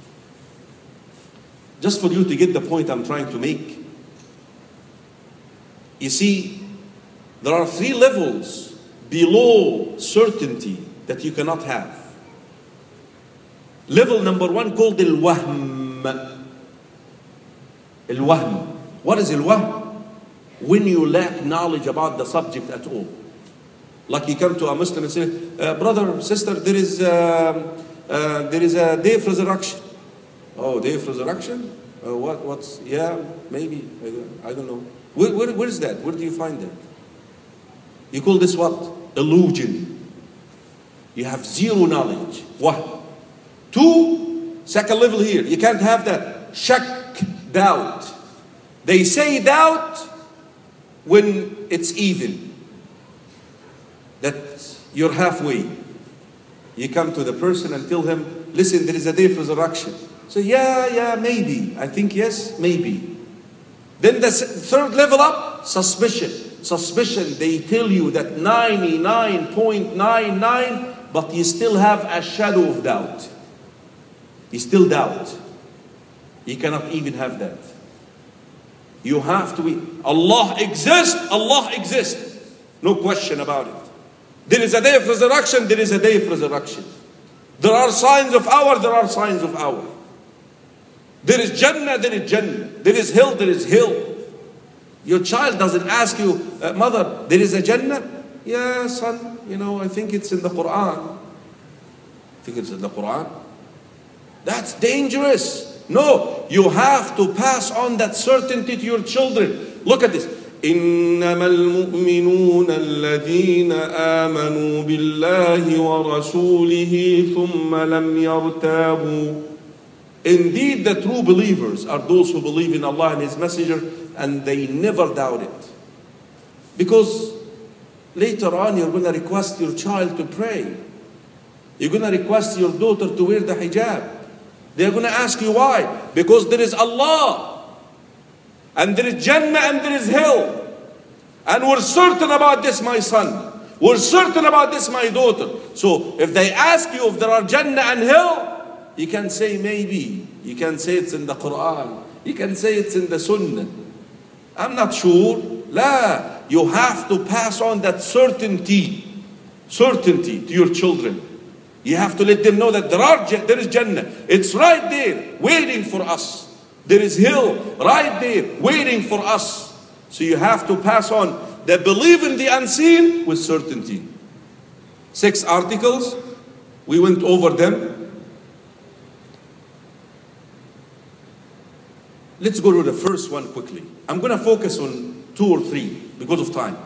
Speaker 2: Just for you to get the point I'm trying to make. You see, there are three levels below certainty that you cannot have. Level number one called al-wahm. Al-wahm. What is al-wahm? When you lack knowledge about the subject at all. Like you come to a Muslim and say, uh, brother, sister, there is, uh, uh, there is a day of resurrection. Oh, day of resurrection? Uh, what, what's, yeah, maybe, I don't, I don't know. Where, where, where is that? Where do you find that? You call this what? Illusion. You have zero knowledge. One. Two, second level here. You can't have that. Shak, doubt. They say doubt when it's even. That you're halfway. You come to the person and tell him, listen, there is a day of resurrection. So yeah, yeah, maybe. I think yes, maybe. Then the third level up, suspicion. Suspicion, they tell you that ninety-nine point nine nine, but you still have a shadow of doubt. You still doubt. You cannot even have that. You have to be, Allah exists, Allah exists. No question about it. There is a day of resurrection, there is a day of resurrection. There are signs of hour, there are signs of hour. There is Jannah, there is Jannah. There is hill, there is hill. Your child doesn't ask you, uh, mother, there is a Jannah? Yeah, son, you know, I think it's in the Quran. I think it's in the Quran. That's dangerous. No, you have to pass on that certainty to your children. Look at this. إنما المؤمنون الذين آمنوا بالله ورسوله ثم لم يرتابوا. Indeed, the true believers are those who believe in Allah and His Messenger and they never doubt it. Because later on you're going to request your child to pray. You're going to request your daughter to wear the hijab. They're going to ask you why. Because there is Allah. And there is Jannah and there is hell. And we're certain about this, my son. We're certain about this, my daughter. So if they ask you if there are Jannah and hell, you can say maybe. You can say it's in the Quran. You can say it's in the Sunnah. I'm not sure. La. You have to pass on that certainty. Certainty to your children. You have to let them know that there are there is Jannah. It's right there, waiting for us. There is hill right there, waiting for us. So you have to pass on the belief in the unseen with certainty. Six articles. We went over them. Let's go to the first one quickly. I'm going to focus on two or three because of time.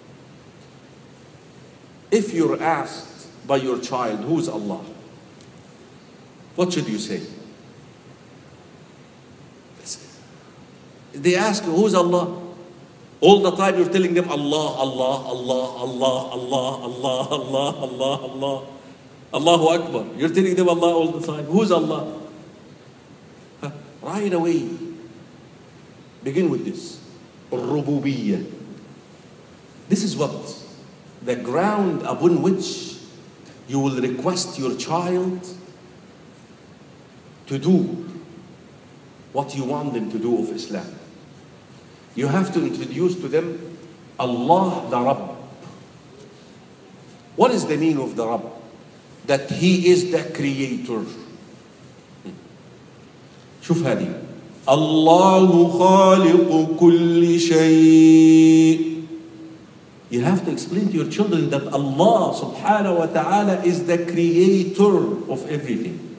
Speaker 2: If you're asked by your child, who is Allah? What should you say? They ask you, who is Allah? All the time you're telling them Allah, Allah, Allah, Allah, Allah, Allah, Allah, Allah, Allah, Allahu Akbar. You're telling them Allah all the time. Who is Allah? Huh? Right away. Begin with this. Rububiyyah. This is what? The ground upon which you will request your child to do what you want them to do of Islam. You have to introduce to them Allah the Rabb. What is the meaning of the Rabb? That He is the Creator. شوف هذه. الله خالق كل شيء. You have to explain to your children that Allah subhanahu wa ta'ala is the creator of everything.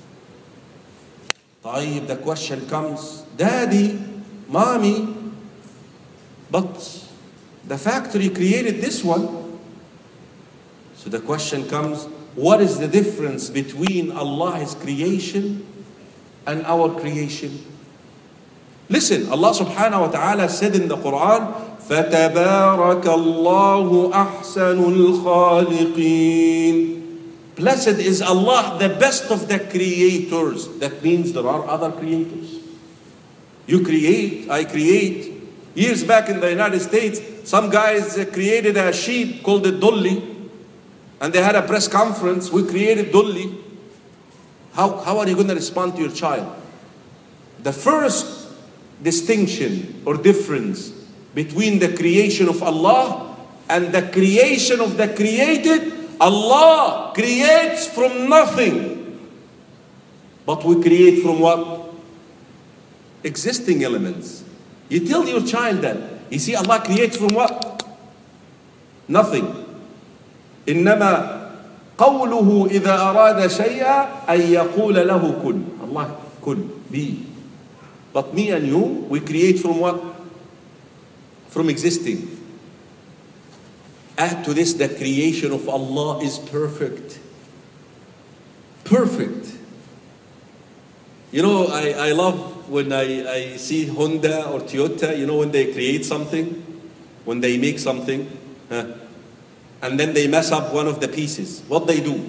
Speaker 2: طيب, the question comes, Daddy, Mommy, but the factory created this one. So the question comes, what is the difference between Allah's creation and our creation? Listen, Allah subhanahu wa ta'ala said in the Quran, فَتَبَارَكَ اللَّهُ أَحْسَنُ الْخَالِقِينَ. Blessed is Allah, the best of the creators. That means there are other creators. You create, I create. Years back in the United States, some guys created a sheep called a dolly, and they had a press conference. We created dolly. How, how are you going to respond to your child? The first distinction or difference between the creation of Allah and the creation of the created, Allah creates from nothing. But we create from what? Existing elements. You tell your child that. You see, Allah creates from what? Nothing. إنما قوله إذا أراد شيئا أن يقول له كن. Allah kun, be. But me and you, we create from what? From existing. Add to this, the creation of Allah is perfect. Perfect. You know, I, I love when I, I see Honda or Toyota, you know, when they create something, when they make something, huh, and then they mess up one of the pieces. What they do?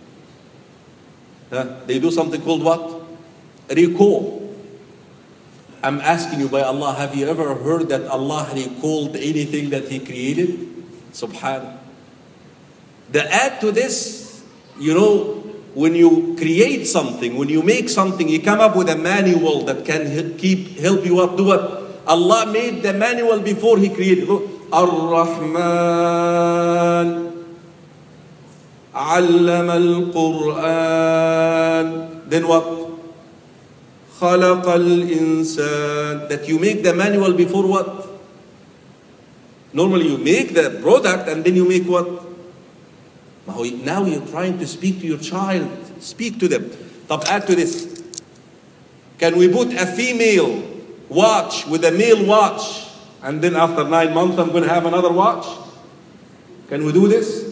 Speaker 2: Huh? They do something called what? Recall. I'm asking you by Allah, have you ever heard that Allah recalled anything that He created? Subhanallah. The add to this, you know, when you create something, when you make something, you come up with a manual that can help, keep, help you up do what? Allah made the manual before He created. Look, Ar-Rahman, Allama al-Quran. Then what? خلق الإنسان. That you make the manual before what? Normally you make the product and then you make what? Now you're trying to speak to your child. Speak to them. طب add to this. Can we put a female watch with a male watch and then after nine months I'm going to have another watch? Can we do this?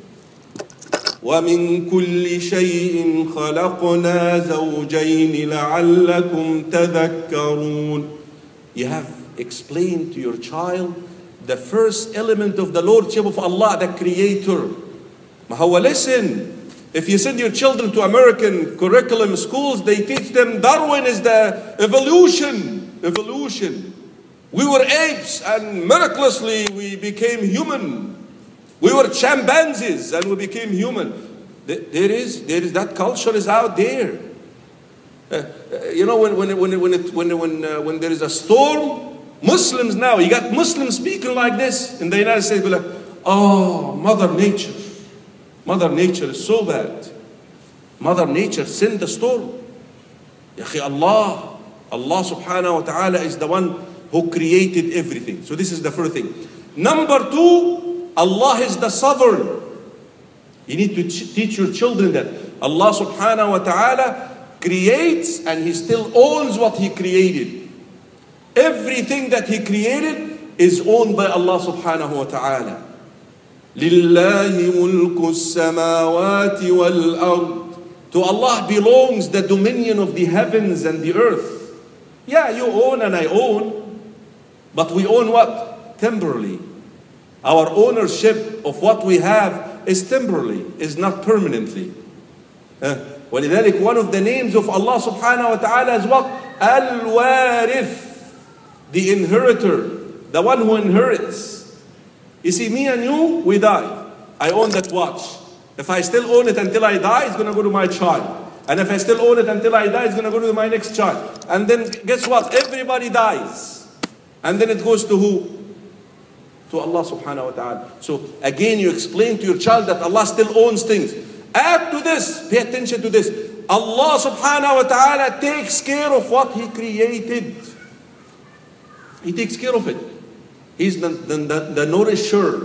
Speaker 2: وَمِن كُلِّ شَيْءٍ خَلَقْنَا زَوْجَيْنِ لَعَلَّكُمْ تَذَكَّرُونَ. You have explained to your child the first element of the Lordship of Allah, the Creator. Mahawa, listen, if you send your children to American curriculum schools, they teach them Darwin is the evolution. Evolution. We were apes and miraculously we became human. We were chimpanzees and we became human. There is, there is that culture is out there. Uh, uh, you know, when when when when it, when when uh, when there is a storm, Muslims now, you got Muslims speaking like this in the United States, be like, oh, Mother Nature, Mother Nature is so bad. Mother Nature sent the storm. Ya akhi, Allah, Allah subhanahu wa ta'ala is the one who created everything. So this is the first thing. Number two, Allah is the sovereign. You need to teach your children that Allah subhanahu wa ta'ala creates and He still owns what He created. Everything that He created is owned by Allah subhanahu wa ta'ala. لِلَّهِ مُلْكُ السَّمَاوَاتِ وَالْأَرْضِ. To Allah belongs the dominion of the heavens and the earth. Yeah, you own and I own, but we own what? Temporarily. Our ownership of what we have is temporarily, is not permanently. Uh, ولذلك one of the names of Allah subhanahu wa ta'ala is what? Al-Warith, the inheritor, the one who inherits. You see, me and you, we die. I own that watch. If I still own it until I die, it's going to go to my child. And if I still own it until I die, it's going to go to my next child. And then guess what? Everybody dies. And then it goes to who? To Allah subhanahu wa ta'ala. So again, you explain to your child that Allah still owns things. Add to this, pay attention to this. Allah subhanahu wa ta'ala takes care of what He created. He takes care of it. He's the, the, the, the nourisher.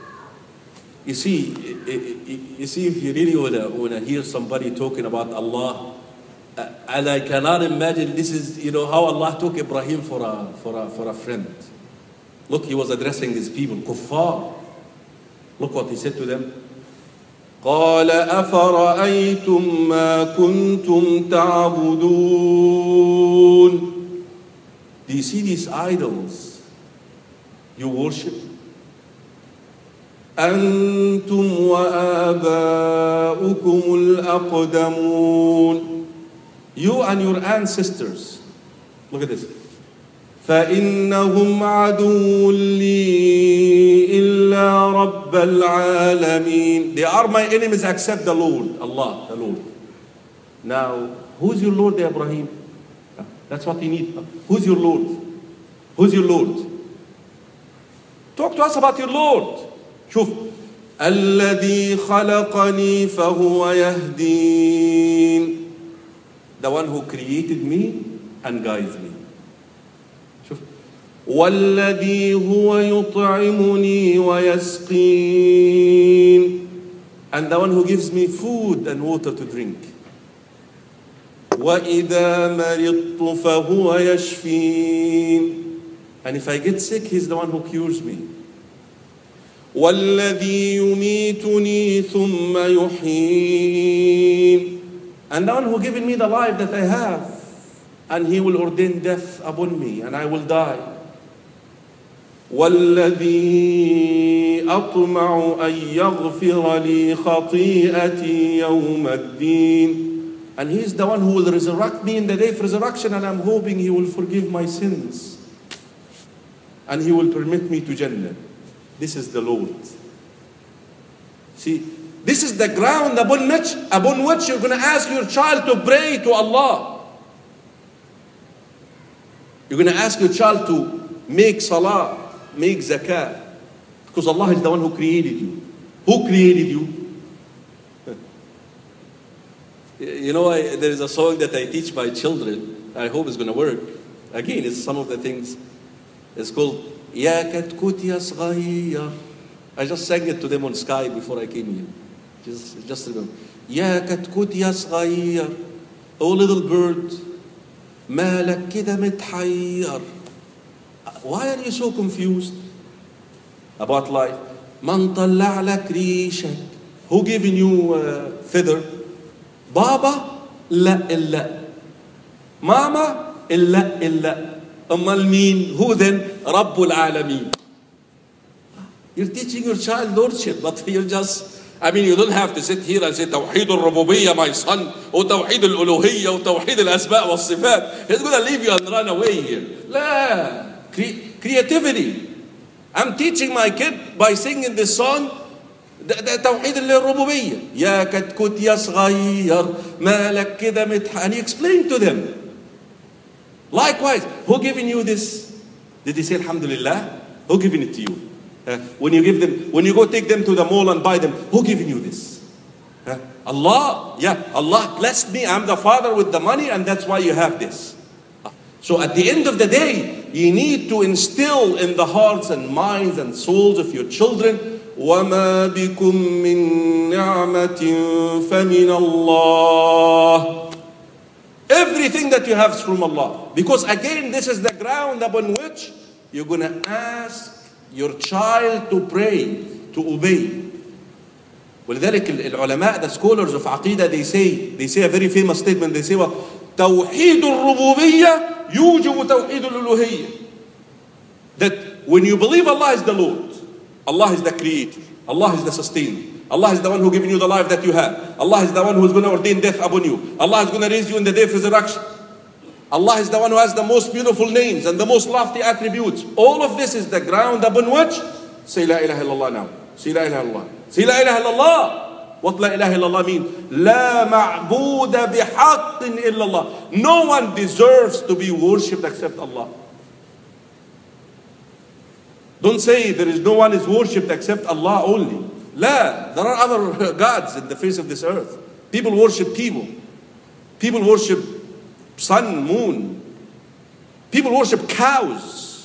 Speaker 2: You see, you see, if you really want to, want to hear somebody talking about Allah, uh, and I cannot imagine this is, you know, how Allah took Ibrahim for a, for a, for a friend. Look, He was addressing these people, kuffar. Look what He said to them. قال أفرأيتم ما كنتم تعبدون. Do you see these idols? you worship. أنتم وآباؤكم الأقدمون. You and your ancestors. Look at this. فإنهم عدو لي إلا رب العالمين. They are my enemies except the Lord, Allah, the Lord. Now, who's your Lord, Ibrahim? That's what he needs. Who's your Lord? Who's your Lord? Talk to us about your Lord. شوف. الذي خلقني فهو يهدين. The one who created me and guides me. شوف. والذي هو يطعمني ويسقين. And the one who gives me food and water to drink. وإذا مرضت فهو يشفين. And if I get sick, he's the one who cures me. وَالَّذِي يُمِيتُنِي ثُمَّ يُحْيِينِ. And the one who given me the life that I have, and he will ordain death upon me, and I will die. وَالَّذِي أَطْمَعُ أَن يَغْفِرَ لِي خَطِيئَتِي يَوْمَ الدِّينِ. And he is the one who will resurrect me in the day of resurrection, and I'm hoping he will forgive my sins. And he will permit me to Jannah. This is the Lord. See, this is the ground upon which, upon which you're going to ask your child to pray to Allah. You're going to ask your child to make salah, make zakah. Because Allah is the one who created you. Who created you? You know, I, there is a song that I teach my children. I hope it's going to work. Again, it's some of the things. It's called Ya Katkut Ya Sghayr. I just sang it to them on Skype before I came here. Just, just remember. Ya Katkut Ya Sghayr. Oh little bird, malak kida mithayyar. Why are you so confused about life? Man talla' lak rishak. Who given you a feather? Baba? La illa. Mama? Illa illa. Ammal meen? Who then? Rabbul Alameen. You're teaching your child lordship, but you're just, I mean, you don't have to sit here and say Tawheed al-Rububiyyah, my son, or Tawheed al-Uluhiyyah, or Tawheed al-Asma' wal-Sifat. He's going to leave you and run away here. La. Cre- creativity. I'm teaching my kid by singing this song, Tawheed al-Rububiyyah. Ya katkut ya sghayr, malak kida mitha. And he explained to them. Likewise, who given you this? Did he say Alhamdulillah? Who given it to you? Uh, when you give them, when you go take them to the mall and buy them, who given you this? Uh, Allah. Yeah, Allah blessed me. I'm the father with the money, and that's why you have this. Uh, so at the end of the day, you need to instill in the hearts and minds and souls of your children, وَمَا بِكُم مِّن نِعْمَةٍ فَمِنَ اللَّهِ. Everything that you have is from Allah. Because again, this is the ground upon which you're going to ask your child to pray, to obey. ولذلك العلماء, the scholars of Aqidah, they say, they say a very famous statement. They say, توحيد الربوبية يوجب توحيد الألوهية. That when you believe Allah is the Lord, Allah is the creator, Allah is the sustainer, Allah is the one who given you the life that you have, Allah is the one who is going to ordain death upon you, Allah is going to raise you in the day of resurrection, Allah is the one who has the most beautiful names and the most lofty attributes. All of this is the ground upon which, say La ilaha illallah now, say La ilaha illallah, say La ilaha illallah. What La ilaha illallah mean? La ma'buda bihaqqin illallah. No one deserves to be worshipped except Allah. Don't say there is no one is worshipped except Allah only. La, there are other gods in the face of this earth. People worship people. People worship sun, moon. People worship cows.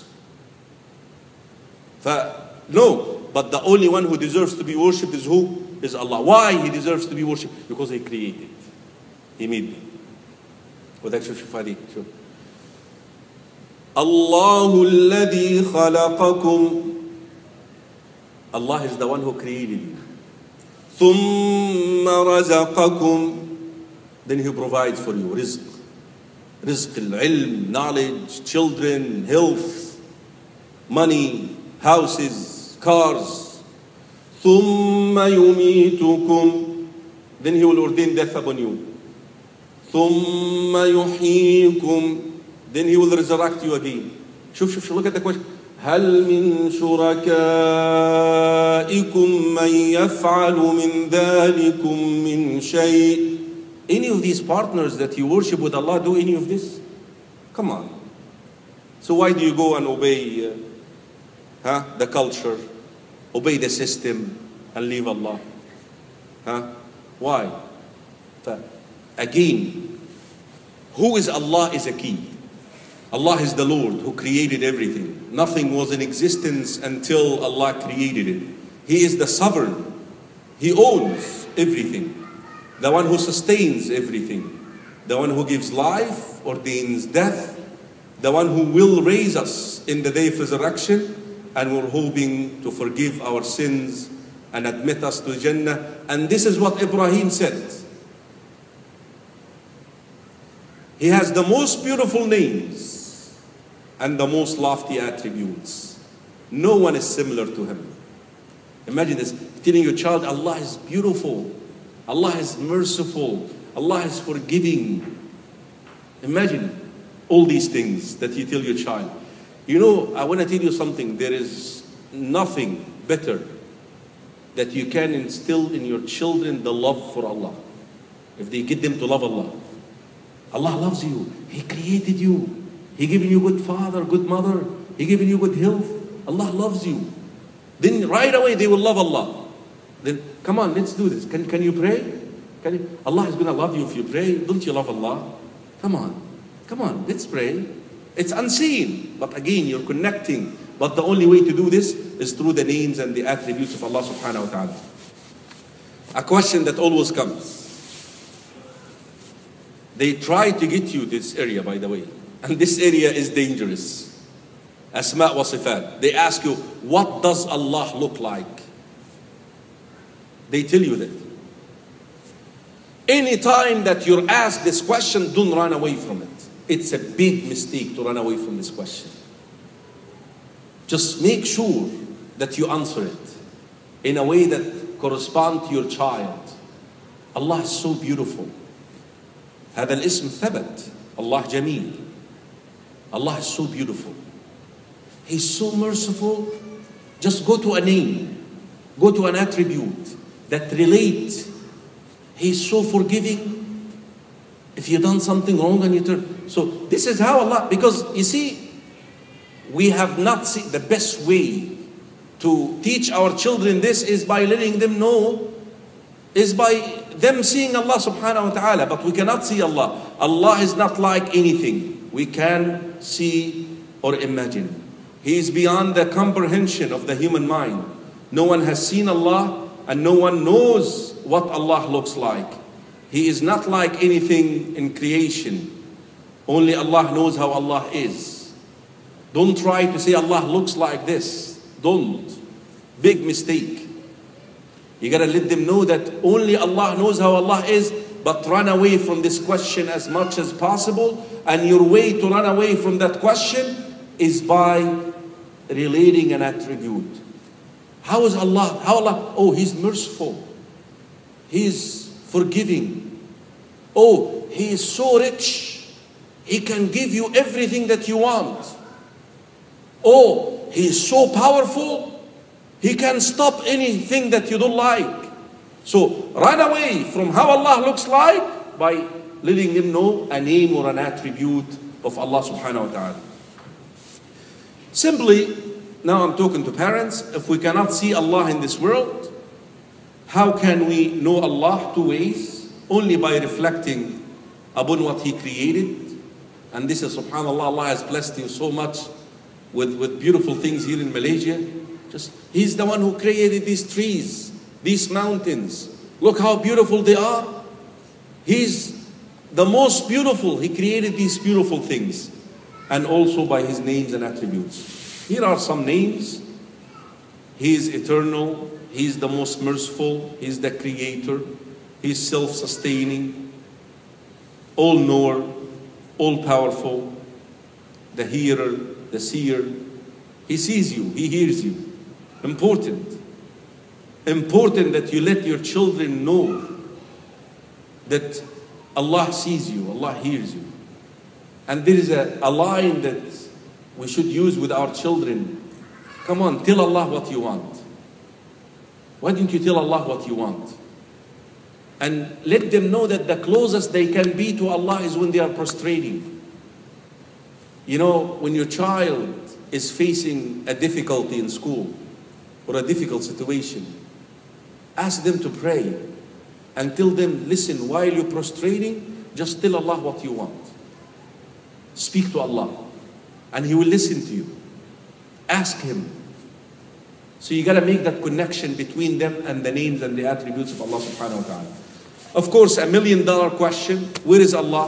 Speaker 2: No, but the only one who deserves to be worshipped is who? Is Allah. Why he deserves to be worshipped? Because he created. He made them. وذاك شوف شوف هذه شوف. الله الذي خلقكم. Allah is the one who created you. ثم رزقكم. Then he provides for you rizq. Rizq, ilm, knowledge, children, health, money, houses, cars. ثُمَّ يُمِيتُكُمْ. Then he will ordain death upon you. ثُمَّ يُحْيِيكُمْ. Then he will resurrect you again. شوف شوف شوف, look at the question. هل من شركائكم من يفعل من ذلكم من شيء? Any of these partners that you worship with Allah do any of this? Come on. So why do you go and obey uh, huh, the culture, obey the system, and leave Allah? Huh? Why? Again, who is Allah is a key. Allah is the Lord who created everything. Nothing was in existence until Allah created it. He is the sovereign. He owns everything. The one who sustains everything. The one who gives life, ordains death. The one who will raise us in the day of resurrection. And we're hoping to forgive our sins and admit us to Jannah. And this is what Ibrahim said. He has the most beautiful names and the most lofty attributes. No one is similar to him. Imagine this, telling your child, Allah is beautiful, Allah is merciful, Allah is forgiving. Imagine all these things that you tell your child. You know, I want to tell you something. There is nothing better that you can instill in your children the love for Allah. If they get them to love Allah. Allah loves you. He created you. He given you good father, good mother. He given you good health. Allah loves you. Then right away they will love Allah. Then come on, let's do this. Can, can you pray? Can you? Allah is going to love you if you pray. Don't you love Allah? Come on. Come on, let's pray. It's unseen. But again, you're connecting. But the only way to do this is through the names and the attributes of Allah subhanahu wa ta'ala. A question that always comes. They try to get you this area, by the way. And this area is dangerous. Asma wa Sifat. They ask you, what does Allah look like? They tell you that. Anytime that you're asked this question, don't run away from it. It's a big mistake to run away from this question. Just make sure that you answer it in a way that corresponds to your child. Allah is so beautiful. هذا الاسم ثبت. Allah جميل. Allah is so beautiful. He's so merciful. Just go to a name. Go to an attribute that relates. He's so forgiving. If you've done something wrong and you turn. So this is how Allah, because you see, we have not seen the best way to teach our children this is by letting them know, is by them seeing Allah subhanahu wa ta'ala. But we cannot see Allah. Allah is not like anything we can see or imagine. He is beyond the comprehension of the human mind. No one has seen Allah and no one knows what Allah looks like. He is not like anything in creation. Only Allah knows how Allah is. Don't try to say Allah looks like this. Don't. Big mistake. You gotta let them know that only Allah knows how Allah is, but run away from this question as much as possible. And your way to run away from that question is by relating an attribute. How is Allah? How Allah? Oh, He's merciful. He's forgiving. Oh, He is so rich. He can give you everything that you want. Oh, He is so powerful. He can stop anything that you don't like. So run away from how Allah looks like by letting them know a name or an attribute of Allah subhanahu wa ta'ala. Simply, now I'm talking to parents, if we cannot see Allah in this world, how can we know Allah? Two ways. Only by reflecting upon what He created. And this is subhanAllah, Allah has blessed you so much with, with beautiful things here in Malaysia. Just, He's the one who created these trees, these mountains. Look how beautiful they are. He's the most beautiful. He created these beautiful things. And also by His names and attributes. Here are some names. He is eternal. He is the most merciful. He is the creator. He is self-sustaining, all-knower, all-powerful, the hearer, the seer, He sees you, He hears you. Important. Important that you let your children know that Allah sees you, Allah hears you. And there is a, a line that we should use with our children. Come on, tell Allah what you want. Why don't you tell Allah what you want? And let them know that the closest they can be to Allah is when they are prostrating. You know, when your child is facing a difficulty in school or a difficult situation, ask them to pray and tell them, listen, while you're prostrating, just tell Allah what you want. Speak to Allah and He will listen to you. Ask Him. So you got to make that connection between them and the names and the attributes of Allah subhanahu wa ta'ala. Of course, a million dollar question, where is Allah?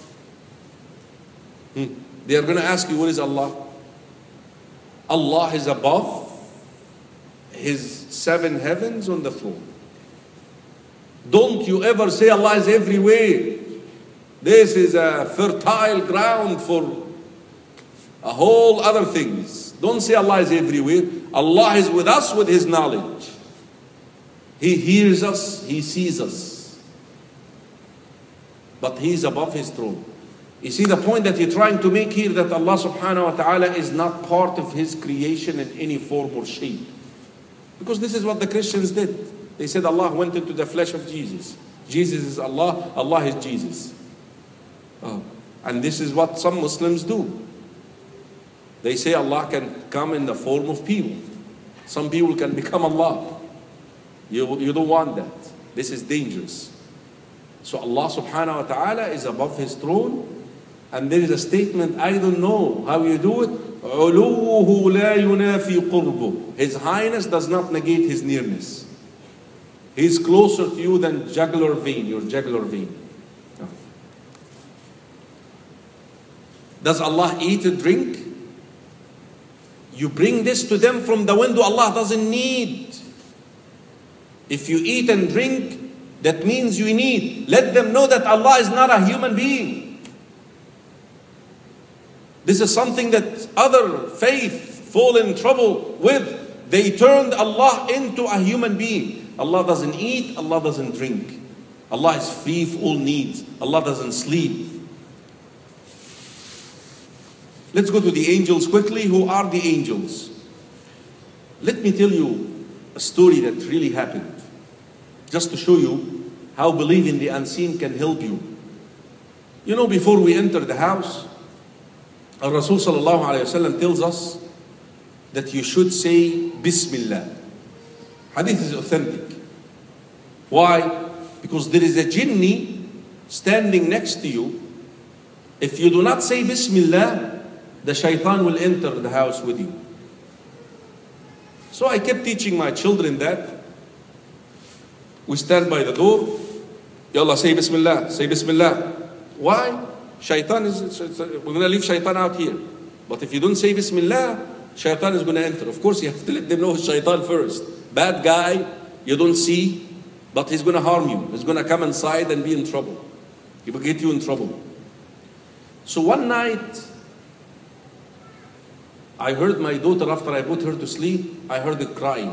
Speaker 2: Hmm. They are going to ask you, where is Allah? Allah is above His seven heavens on the throne. Don't you ever say Allah is everywhere. This is a fertile ground for a whole other things. Don't say Allah is everywhere. Allah is with us with His knowledge. He hears us, He sees us. But He is above His throne. You see the point that you're trying to make here, that Allah subhanahu wa ta'ala is not part of His creation in any form or shape. Because this is what the Christians did. They said Allah went into the flesh of Jesus. Jesus is Allah, Allah is Jesus. Oh. And this is what some Muslims do. They say Allah can come in the form of people. Some people can become Allah. You, you don't want that. This is dangerous. So Allah subhanahu wa ta'ala is above His throne. And there is a statement, I don't know how you do it. عُلُوهُ لَا يُنَافِي قُرْبُهُ. His Highness does not negate His nearness. He is closer to you than jugular vein, your jugular vein. Does Allah eat and drink? You bring this to them from the window. Allah doesn't need. If you eat and drink, that means you need. Let them know that Allah is not a human being. This is something that other faith fall in trouble with. They turned Allah into a human being. Allah doesn't eat, Allah doesn't drink. Allah is free of all needs. Allah doesn't sleep. Let's go to the angels quickly. Who are the angels? Let me tell you a story that really happened, just to show you how believing the unseen can help you. You know, before we enter the house, Al Rasul sallallahu alayhi wa sallam tells us that you should say Bismillah. Hadith is authentic. Why? Because there is a jinni standing next to you. If you do not say Bismillah, the shaitan will enter the house with you. So I kept teaching my children that. We stand by the door. Yalla, say Bismillah, say Bismillah. Why? Shaitan is, we're going to leave shaitan out here. But if you don't say Bismillah, shaitan is going to enter. Of course, you have to let them know it's shaitan first. Bad guy, you don't see, but he's going to harm you. He's going to come inside and be in trouble. He will get you in trouble. So one night, I heard my daughter, after I put her to sleep, I heard her crying.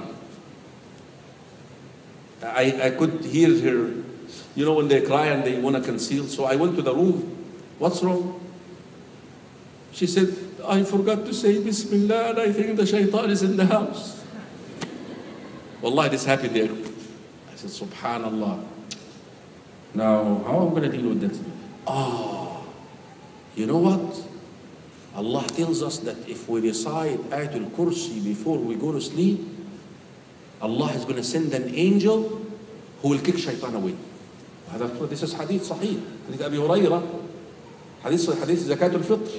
Speaker 2: I, I could hear her, you know, when they cry and they want to conceal. So I went to the room. What's wrong? She said, I forgot to say Bismillah and I think the shaitan is in the house. Wallahi, this happened there. I said, Subhanallah. Now, how am I going to deal with this? Ah, you know what? Allah tells us that if we recite Ayatul Kursi before we go to sleep, Allah is going to send an angel who will kick shaitan away. This is hadith sahih. Hadith Abi Hurairah. Hadith, hadith Zakat al-Fitr.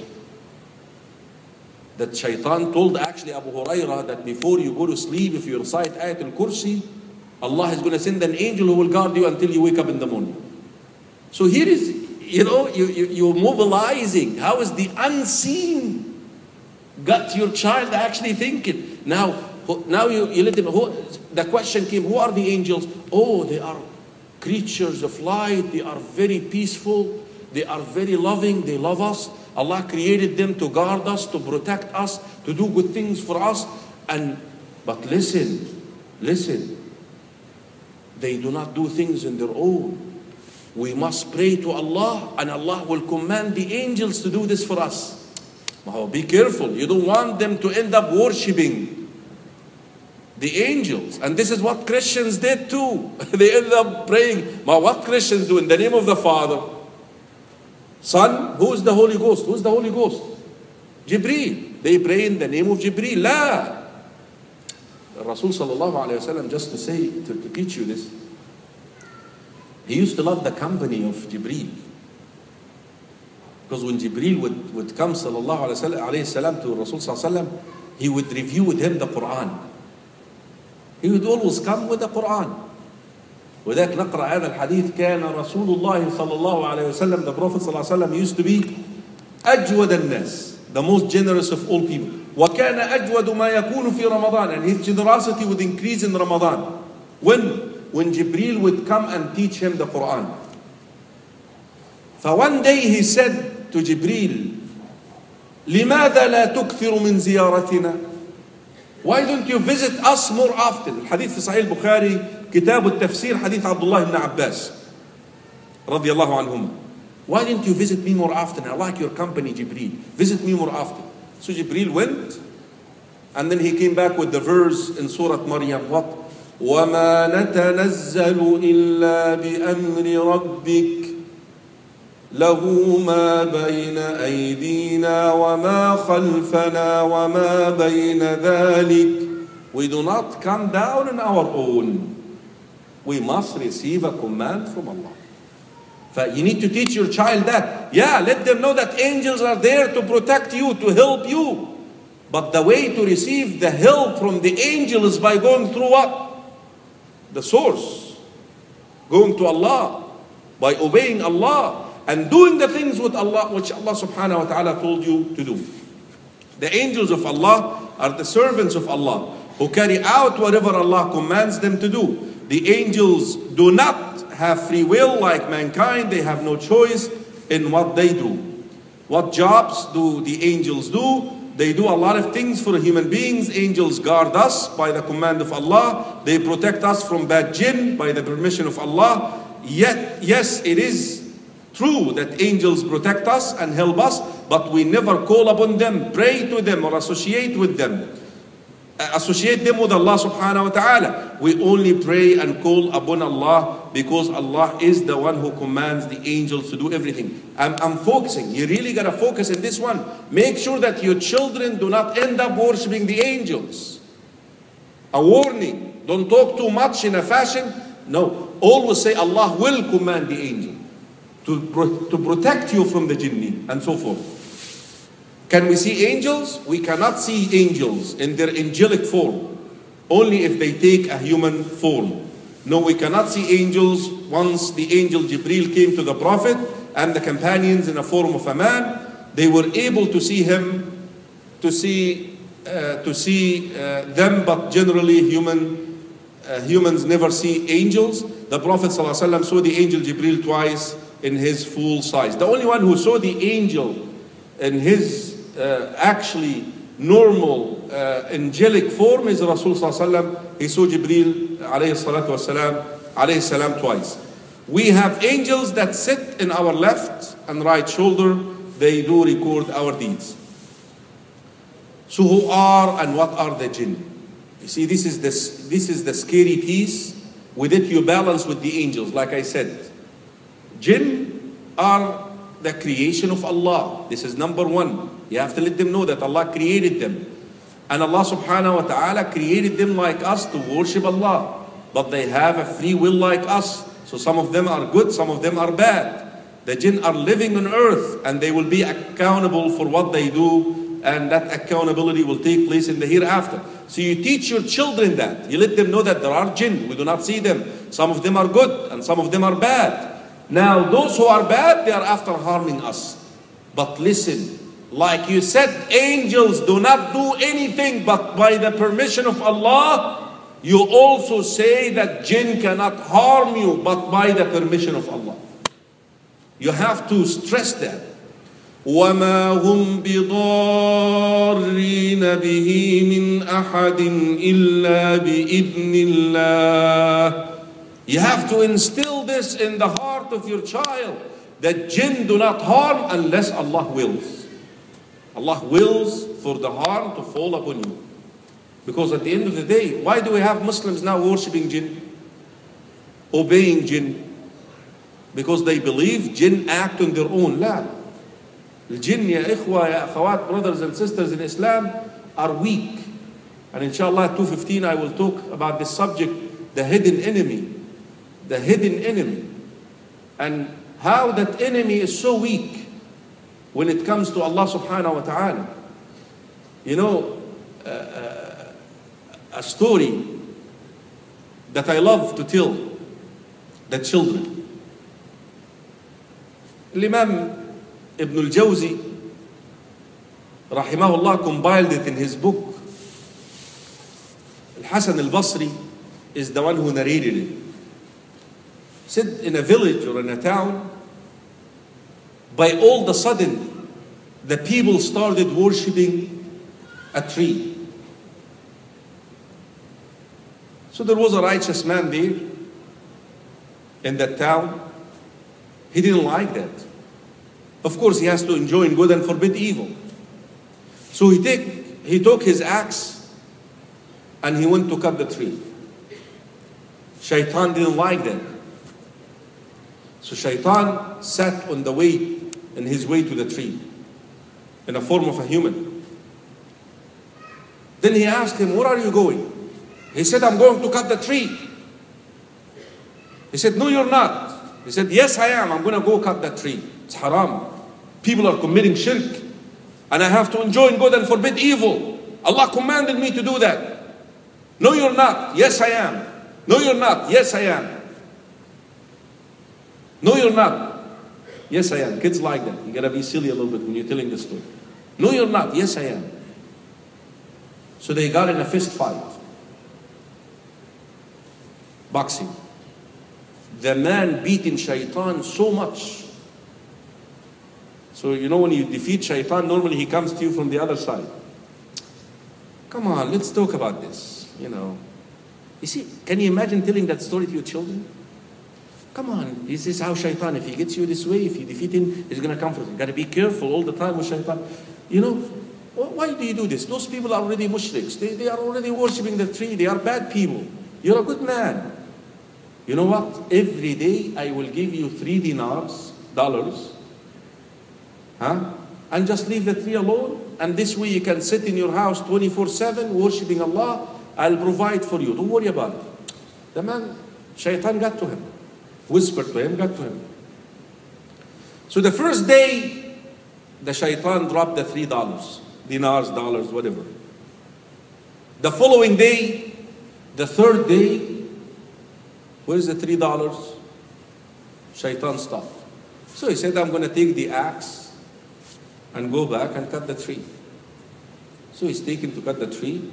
Speaker 2: That shaitan told actually Abu Hurairah that before you go to sleep, if you recite Ayatul Kursi, Allah is going to send an angel who will guard you until you wake up in the morning. So here is, you know, you, you, you're mobilizing. How is the unseen got your child actually thinking? Now, now you, you let them, who, the question came, who are the angels? Oh, they are creatures of light. They are very peaceful. They are very loving. They love us. Allah created them to guard us, to protect us, to do good things for us. And but listen, listen. They do not do things on their own. We must pray to Allah, and Allah will command the angels to do this for us. Oh, be careful. You don't want them to end up worshipping the angels. And this is what Christians did too. They ended up praying. But what Christians do? In the name of the Father, Son, who is the Holy Ghost? Who is the Holy Ghost? Jibreel. They pray in the name of Jibreel. La. Rasul sallallahu alayhi wa sallam, just to say, to, to teach you this, he used to love the company of Jibreel. Because when Jibreel would, would come sallallahu alayhi wa sallam to Rasul sallallahu alayhi wa sallam, he would review with him the Quran. He would always come with the Quran. وذاك نقرأ هذا الحديث كان رسول الله صلى الله عليه وسلم, the Prophet صلى الله عليه وسلم used to be أجود الناس, the most generous of all people. وكان أجود ما يكون في رمضان, and his generosity would increase in Ramadan. When? When Jibreel would come and teach him the Quran. So one day he said to Jibreel, لماذا لا تكثر من زيارتنا? Why don't you visit us more often? الحديث في صحيح البخاري كتاب التفسير حديث عبد الله بن عباس رضي الله عنهما. Why didn't you visit me more often? I like your company, Jibreel. Visit me more often. So Jibreel went, and then he came back with the verse in Surah Maryam. What? وَمَا نَتَنَزَّلُ إِلَّا بِأَمْرِ رَبِّكَ لَهُ مَا بَيْنَ أَيْدِينَا وَمَا خَلْفَنَا وَمَا بَيْنَ ذَلِكَ. We do not come down on our own. We must receive a command from Allah. So you need to teach your child that. Yeah, let them know that angels are there to protect you, to help you. But the way to receive the help from the angel is by going through what? The source. Going to Allah. By obeying Allah. And doing the things with Allah, which Allah subhanahu wa ta'ala told you to do. The angels of Allah are the servants of Allah, who carry out whatever Allah commands them to do. The angels do not have free will like mankind. They have no choice in what they do. What jobs do the angels do? They do a lot of things for human beings. Angels guard us by the command of Allah. They protect us from bad jinn by the permission of Allah. Yet, yes, it is true that angels protect us and help us, but we never call upon them, pray to them, or associate with them. Associate them with Allah subhanahu wa ta'ala. We only pray and call upon Allah because Allah is the one who commands the angels to do everything. I'm, I'm focusing. You really got to focus in this one. Make sure that your children do not end up worshipping the angels. A warning. Don't talk too much in a fashion. No. Always say Allah will command the angel to, pro to protect you from the jinni and so forth. Can we see angels? We cannot see angels in their angelic form, only if they take a human form. No, we cannot see angels. Once the angel Jibreel came to the Prophet and the companions in the form of a man, they were able to see him, to see, uh, to see uh, them, but generally human, uh, humans never see angels. The Prophet ﷺ saw the angel Jibreel twice in his full size. The only one who saw the angel in his Uh, actually normal uh, angelic form is Rasul sallallahu alaihi wasallam. He saw Jibreel alayhi salatu wasalam, alayhi salam twice. We have angels that sit in our left and right shoulder. They do record our deeds. So who are and what are the jinn? You see, this is this this is the scary piece. With it you balance with the angels. Like I said, jinn are the creation of Allah. This is number one. You have to let them know that Allah created them. And Allah subhanahu wa ta'ala created them like us to worship Allah. But they have a free will like us. So some of them are good, some of them are bad. The jinn are living on earth and they will be accountable for what they do. And that accountability will take place in the hereafter. So you teach your children that. You let them know that there are jinn. We do not see them. Some of them are good and some of them are bad. Now those who are bad, they are after harming us. But listen, like you said, angels do not do anything but by the permission of Allah. You also say that jinn cannot harm you but by the permission of Allah. You have to stress that. وما هم بضارين به من أحد إلا بإذن الله. You have to instill this in the heart of your child, that jinn do not harm unless Allah wills. Allah wills for the harm to fall upon you. Because at the end of the day, why do we have Muslims now worshipping jinn? Obeying jinn? Because they believe jinn act on their own. لا. الجن يا إخوة يا أخوات, brothers and sisters in Islam, are weak. And inshallah at two fifteen I will talk about this subject, the hidden enemy. The hidden enemy. And how that enemy is so weak when it comes to Allah subhanahu wa ta'ala. You know, uh, uh, a story that I love to tell the children. Imam Ibn al-Jawzi rahimahullah compiled it in his book. Al-Hasan al-Basri is the one who narrated it. He said in a village or in a town, by all the sudden, the people started worshipping a tree. So there was a righteous man there in that town. He didn't like that. Of course, he has to enjoin good and forbid evil. So he, take, he took his axe and he went to cut the tree. Shaitan didn't like that. So Shaitan sat on the way, in his way to the tree, in the form of a human. Then he asked him, where are you going? He said, I'm going to cut the tree. He said, no, you're not. He said, yes, I am. I'm going to go cut that tree. It's haram. People are committing shirk. And I have to enjoin good and forbid evil. Allah commanded me to do that. No, you're not. Yes, I am. No, you're not. Yes, I am. No, you're not. Yes, I am. Kids like that. You gotta be silly a little bit when you're telling the story. No, you're not. Yes, I am. So they got in a fist fight. Boxing. The man beating Shaitan so much. So you know when you defeat Shaitan, normally he comes to you from the other side. Come on, let's talk about this. You know. You see, can you imagine telling that story to your children? Come on, this is how Shaitan, if he gets you this way, if you defeat him, he's going to come for you. You got to be careful all the time with Shaitan. You know, why do you do this? Those people are already mushriks. They, they are already worshipping the tree. They are bad people. You're a good man. You know what? Every day I will give you three dinars, dollars. Huh? And just leave the tree alone. And this way you can sit in your house twenty-four seven worshipping Allah. I'll provide for you. Don't worry about it. The man, Shaitan got to him. Whispered to him, got to him. So the first day, the Shaitan dropped the three dollars. Dinars, dollars, whatever. The following day, the third day, where's the three dollars? Shaitan stopped. So he said, I'm going to take the axe and go back and cut the tree. So he's taken to cut the tree.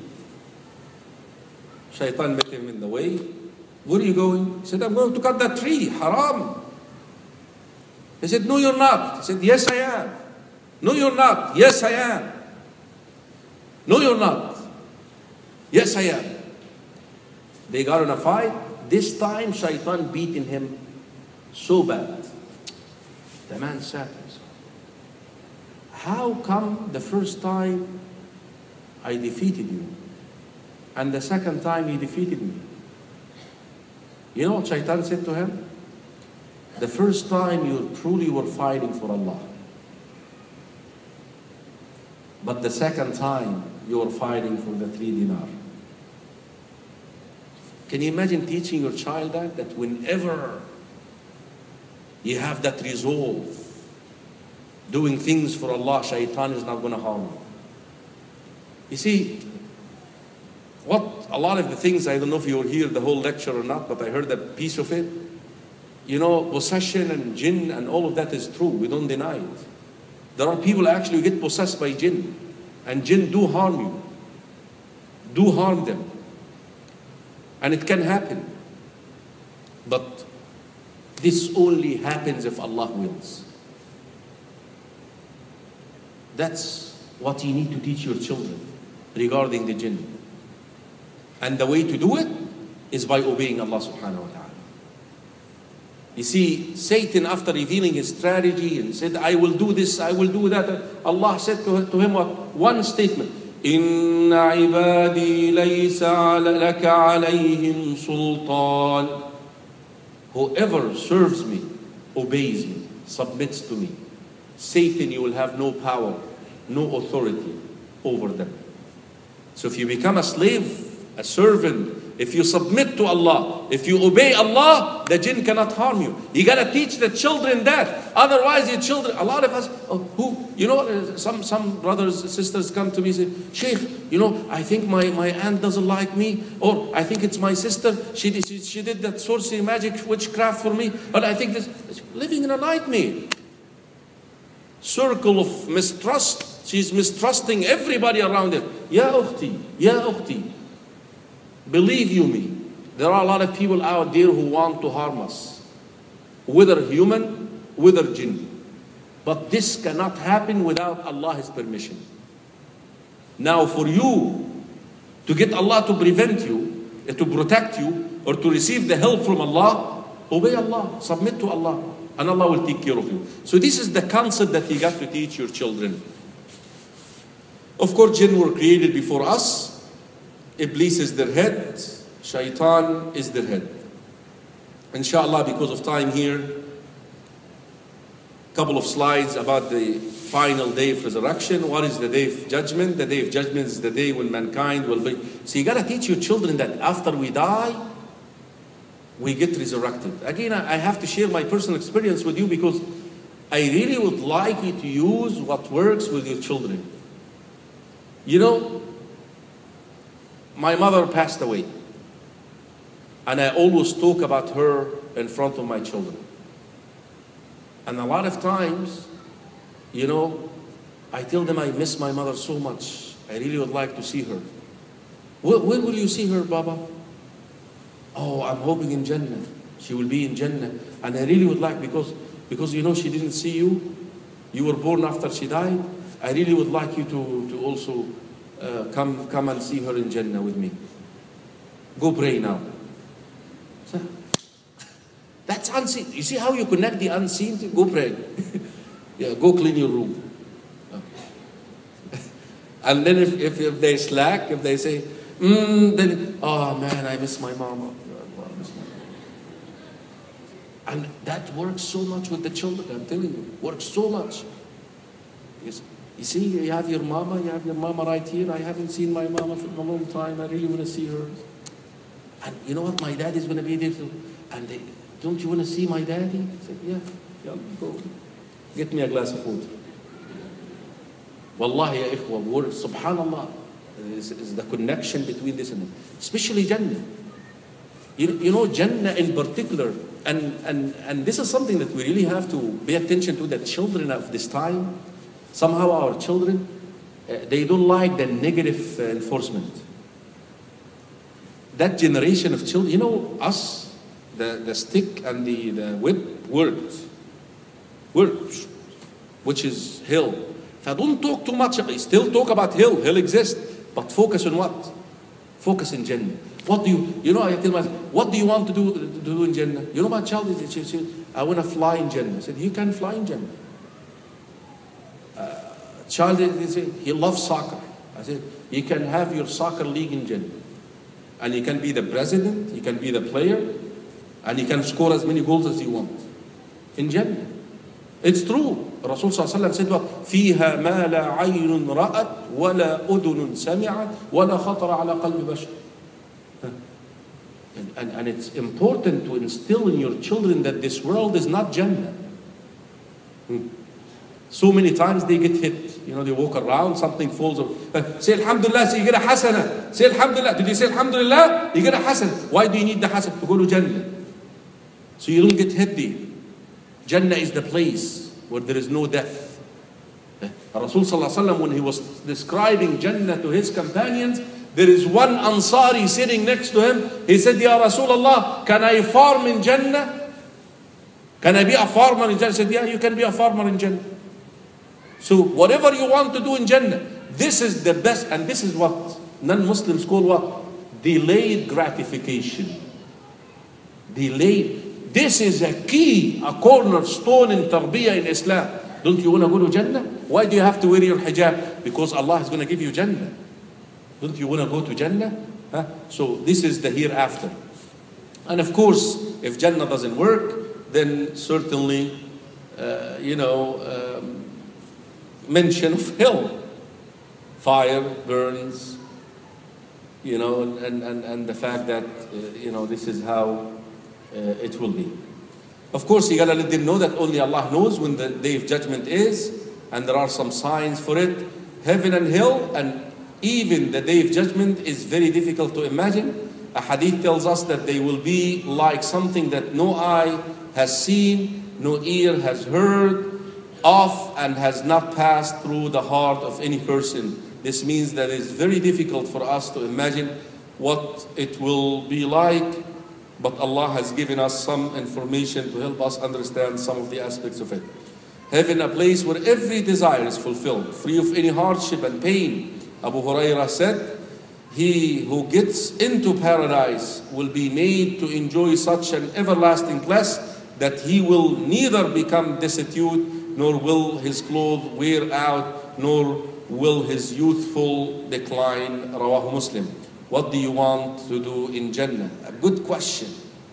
Speaker 2: Shaitan met him in the way. Where are you going? He said, I'm going to cut that tree. Haram. He said, no, you're not. He said, yes, I am. No, you're not. Yes, I am. No, you're not. Yes, I am. They got in a fight. This time, Shaitan beating him so bad. The man sat and said, how come the first time I defeated you, and the second time he defeated me? You know what Shaitan said to him? The first time you truly were fighting for Allah. But the second time you were fighting for the three dinar. Can you imagine teaching your child that? That whenever you have that resolve, doing things for Allah, Shaitan is not going to harm you. You see, what a lot of the things, I don't know if you will hear the whole lecture or not, but I heard a piece of it. You know, possession and jinn and all of that is true. We don't deny it. There are people actually who get possessed by jinn. And jinn do harm you. Do harm them. And it can happen. But this only happens if Allah wills. That's what you need to teach your children regarding the jinn. And the way to do it is by obeying Allah subhanahu wa ta'ala. You see, Satan, after revealing his strategy and said, I will do this, I will do that, Allah said to, to him what? One statement. إِنَّ عِبَادِي لَيْسَ لَكَ عَلَيْهِمْ سُلْطَانٌ. Whoever serves me, obeys me, submits to me, Satan, you will have no power, no authority over them. So if you become a slave, a servant, if you submit to Allah, if you obey Allah, the jinn cannot harm you. You gotta teach the children that. Otherwise, your children, a lot of us, oh, who, you know, some, some brothers and sisters come to me and say, Sheikh, you know, I think my, my aunt doesn't like me, or I think it's my sister, she did, she, she did that sorcery, magic, witchcraft for me, but I think this, living in a nightmare. Circle of mistrust. She's mistrusting everybody around her. Ya ukhti, ya ukhti. Believe you me, there are a lot of people out there who want to harm us. Whether human, whether jinn. But this cannot happen without Allah's permission. Now for you to get Allah to prevent you, to protect you, or to receive the help from Allah, obey Allah, submit to Allah, and Allah will take care of you. So this is the concept that you got to teach your children. Of course, jinn were created before us. Iblis is their head, Shaitan is their head. Inshallah, because of time here, a couple of slides about the final day of resurrection. What is the day of judgment? The day of judgment is the day when mankind will be... So you got to teach your children that after we die, we get resurrected. Again, I have to share my personal experience with you because I really would like you to use what works with your children. You know, my mother passed away, and I always talk about her in front of my children. And a lot of times, you know, I tell them I miss my mother so much. I really would like to see her. When, when will you see her, Baba? Oh, I'm hoping in Jannah. She will be in Jannah. And I really would like, because, because you know, she didn't see you. You were born after she died. I really would like you to, to also Uh, come, come and see her in Jannah with me. Go pray now. So, that's unseen. You see how you connect the unseen to go pray. Yeah, go clean your room. And then if, if, if they slack, if they say, mm, then, oh man, I miss my mama. And that works so much with the children, I'm telling you. Works so much. Yes. You see, you have your mama, you have your mama right here. I haven't seen my mama for a long time. I really want to see her. And you know what? My dad is going to be there too. And they, don't you want to see my daddy? I said, yeah, yeah, go. Get me a glass of water. Wallahi, ya ikhwa, word, subhanallah, is, is the connection between this and that. Especially Jannah. You, you know, Jannah in particular, and, and, and this is something that we really have to pay attention to, that children of this time, somehow our children, uh, they don't like the negative uh, enforcement. That generation of children, you know, us, the, the stick and the, the whip worked. Worked, which is hell. So don't talk too much, still talk about hell, hell exists, but focus on what? Focus in Jannah. What do you, you know, I tell myself, what do you want to do, to do in Jannah? You know, my child, is, she said, I want to fly in Jannah. I said, you can fly in Jannah. Child, he loves soccer. I said, you can have your soccer league in Jannah. And you can be the president, you can be the player, and you can score as many goals as you want. In Jannah. It's true. Rasul sallallahu alayhi wa sallam said, فِيهَا مَا لَا عَيْنٌ رَأَتْ وَلَا أُذُنٌ سَمِعَتْ وَلَا خَطَرَ عَلَى قَلْبِ بَشَرٍ. And, and, and it's important to instill in your children that this world is not Jannah. Hmm. So many times they get hit. You know, they walk around, something falls off. Uh, say Alhamdulillah, so you get a hasana. Say Alhamdulillah. Did you say Alhamdulillah? You get a hasana. Why do you need the hasana? To go to Jannah. So you don't get hit there. Jannah is the place where there is no death. Uh, Rasul sallallahu alaihi wasallam, when he was describing Jannah to his companions, there is one Ansari sitting next to him. He said, Ya Rasulullah, can I farm in Jannah? Can I be a farmer in Jannah? He said, yeah, you can be a farmer in Jannah. So whatever you want to do in Jannah, this is the best, and this is what non-Muslims call what? Delayed gratification. Delayed. This is a key, a cornerstone in tarbiyah in Islam. Don't you want to go to Jannah? Why do you have to wear your hijab? Because Allah is going to give you Jannah. Don't you want to go to Jannah? Huh? So this is the hereafter. And of course, if Jannah doesn't work, then certainly, uh, you know, um, mention of hell. Fire burns, you know, and, and, and the fact that, uh, you know, this is how uh, it will be. Of course, you gotta let them know that only Allah knows when the day of judgment is, and there are some signs for it. Heaven and hell, and even the day of judgment is very difficult to imagine. A hadith tells us that they will be like something that no eye has seen, no ear has heard of, and has not passed through the heart of any person. This means that it's very difficult for us to imagine what it will be like, but Allah has given us some information to help us understand some of the aspects of it. Heaven, a place where every desire is fulfilled, free of any hardship and pain. Abu Hurairah said, he who gets into paradise will be made to enjoy such an everlasting bliss that he will neither become destitute, nor will his clothes wear out, nor will his youthful decline. Rawahu Muslim. What do you want to do in Jannah? A good question.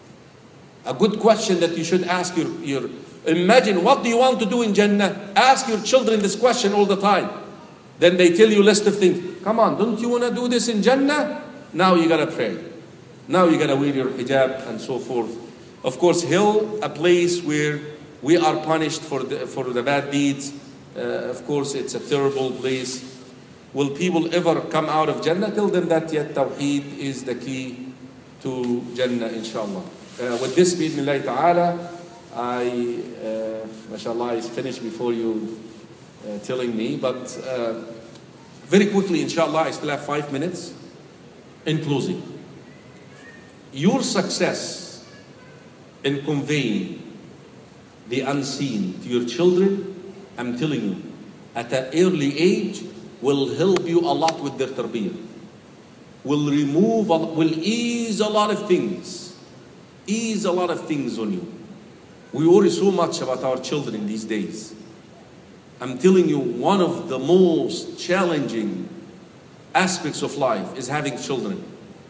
Speaker 2: A good question that you should ask your, your imagine, what do you want to do in Jannah? Ask your children this question all the time. Then they tell you a list of things. Come on, don't you want to do this in Jannah? Now you gotta pray. Now you gotta wear your hijab and so forth. Of course, hell, a place where we are punished for the, for the bad deeds. Uh, of course, it's a terrible place. Will people ever come out of Jannah? Tell them that yet Tawheed is the key to Jannah, inshallah. Uh, with this, bi'idhnillahi ta'ala, I, uh, mashallah, is finished before you uh, telling me, but uh, very quickly, inshallah, I still have five minutes. In closing, your success in conveying the unseen to your children, I'm telling you, at an early age, will help you a lot with their tarbiyah. Will remove, will ease a lot of things. Ease a lot of things on you. We worry so much about our children these days. I'm telling you, one of the most challenging aspects of life is having children.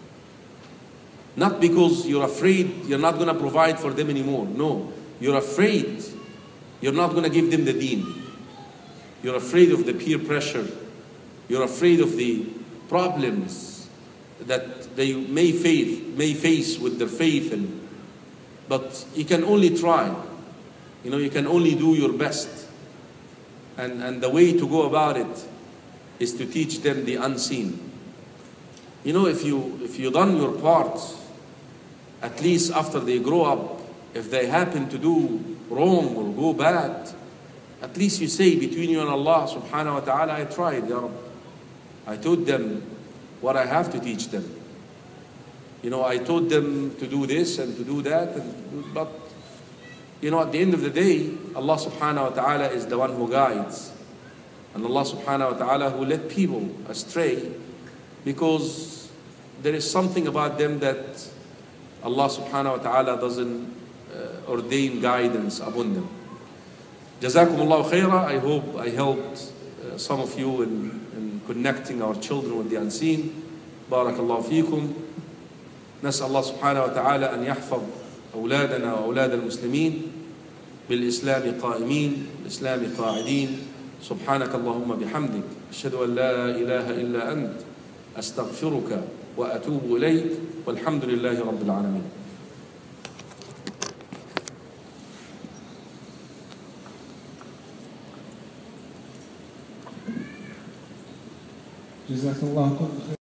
Speaker 2: Not because you're afraid you're not going to provide for them anymore. No, you're afraid you're not going to give them the deen. You're afraid of the peer pressure. You're afraid of the problems that they may face, may face with their faith. And, but you can only try. You know, you can only do your best. And, and the way to go about it is to teach them the unseen. You know, if you, if you've done your part, at least after they grow up, if they happen to do wrong or go bad, at least you say between you and Allah subhanahu wa ta'ala, I tried, Ya Rabbi. I taught them what I have to teach them. You know, I taught them to do this and to do that, and, but you know, at the end of the day, Allah subhanahu wa ta'ala is the one who guides. And Allah subhanahu wa ta'ala who led people astray, because there is something about them that Allah subhanahu wa ta'ala doesn't uh, ordain guidance upon them. Jazakumullahu khaira. I hope I helped uh, some of you in, in connecting our children with the unseen. Barakallahu feekum. نسأل الله سبحانه وتعالى أن يحفظ أولادنا وأولاد المسلمين بالإسلام قائمين بالإسلام قاعدين. سبحانك اللهم بحمدك أشهد أن لا إله إلا أنت أستغفرك وأتوب إليك والحمد لله رب العالمين.
Speaker 1: جزاك الله خير.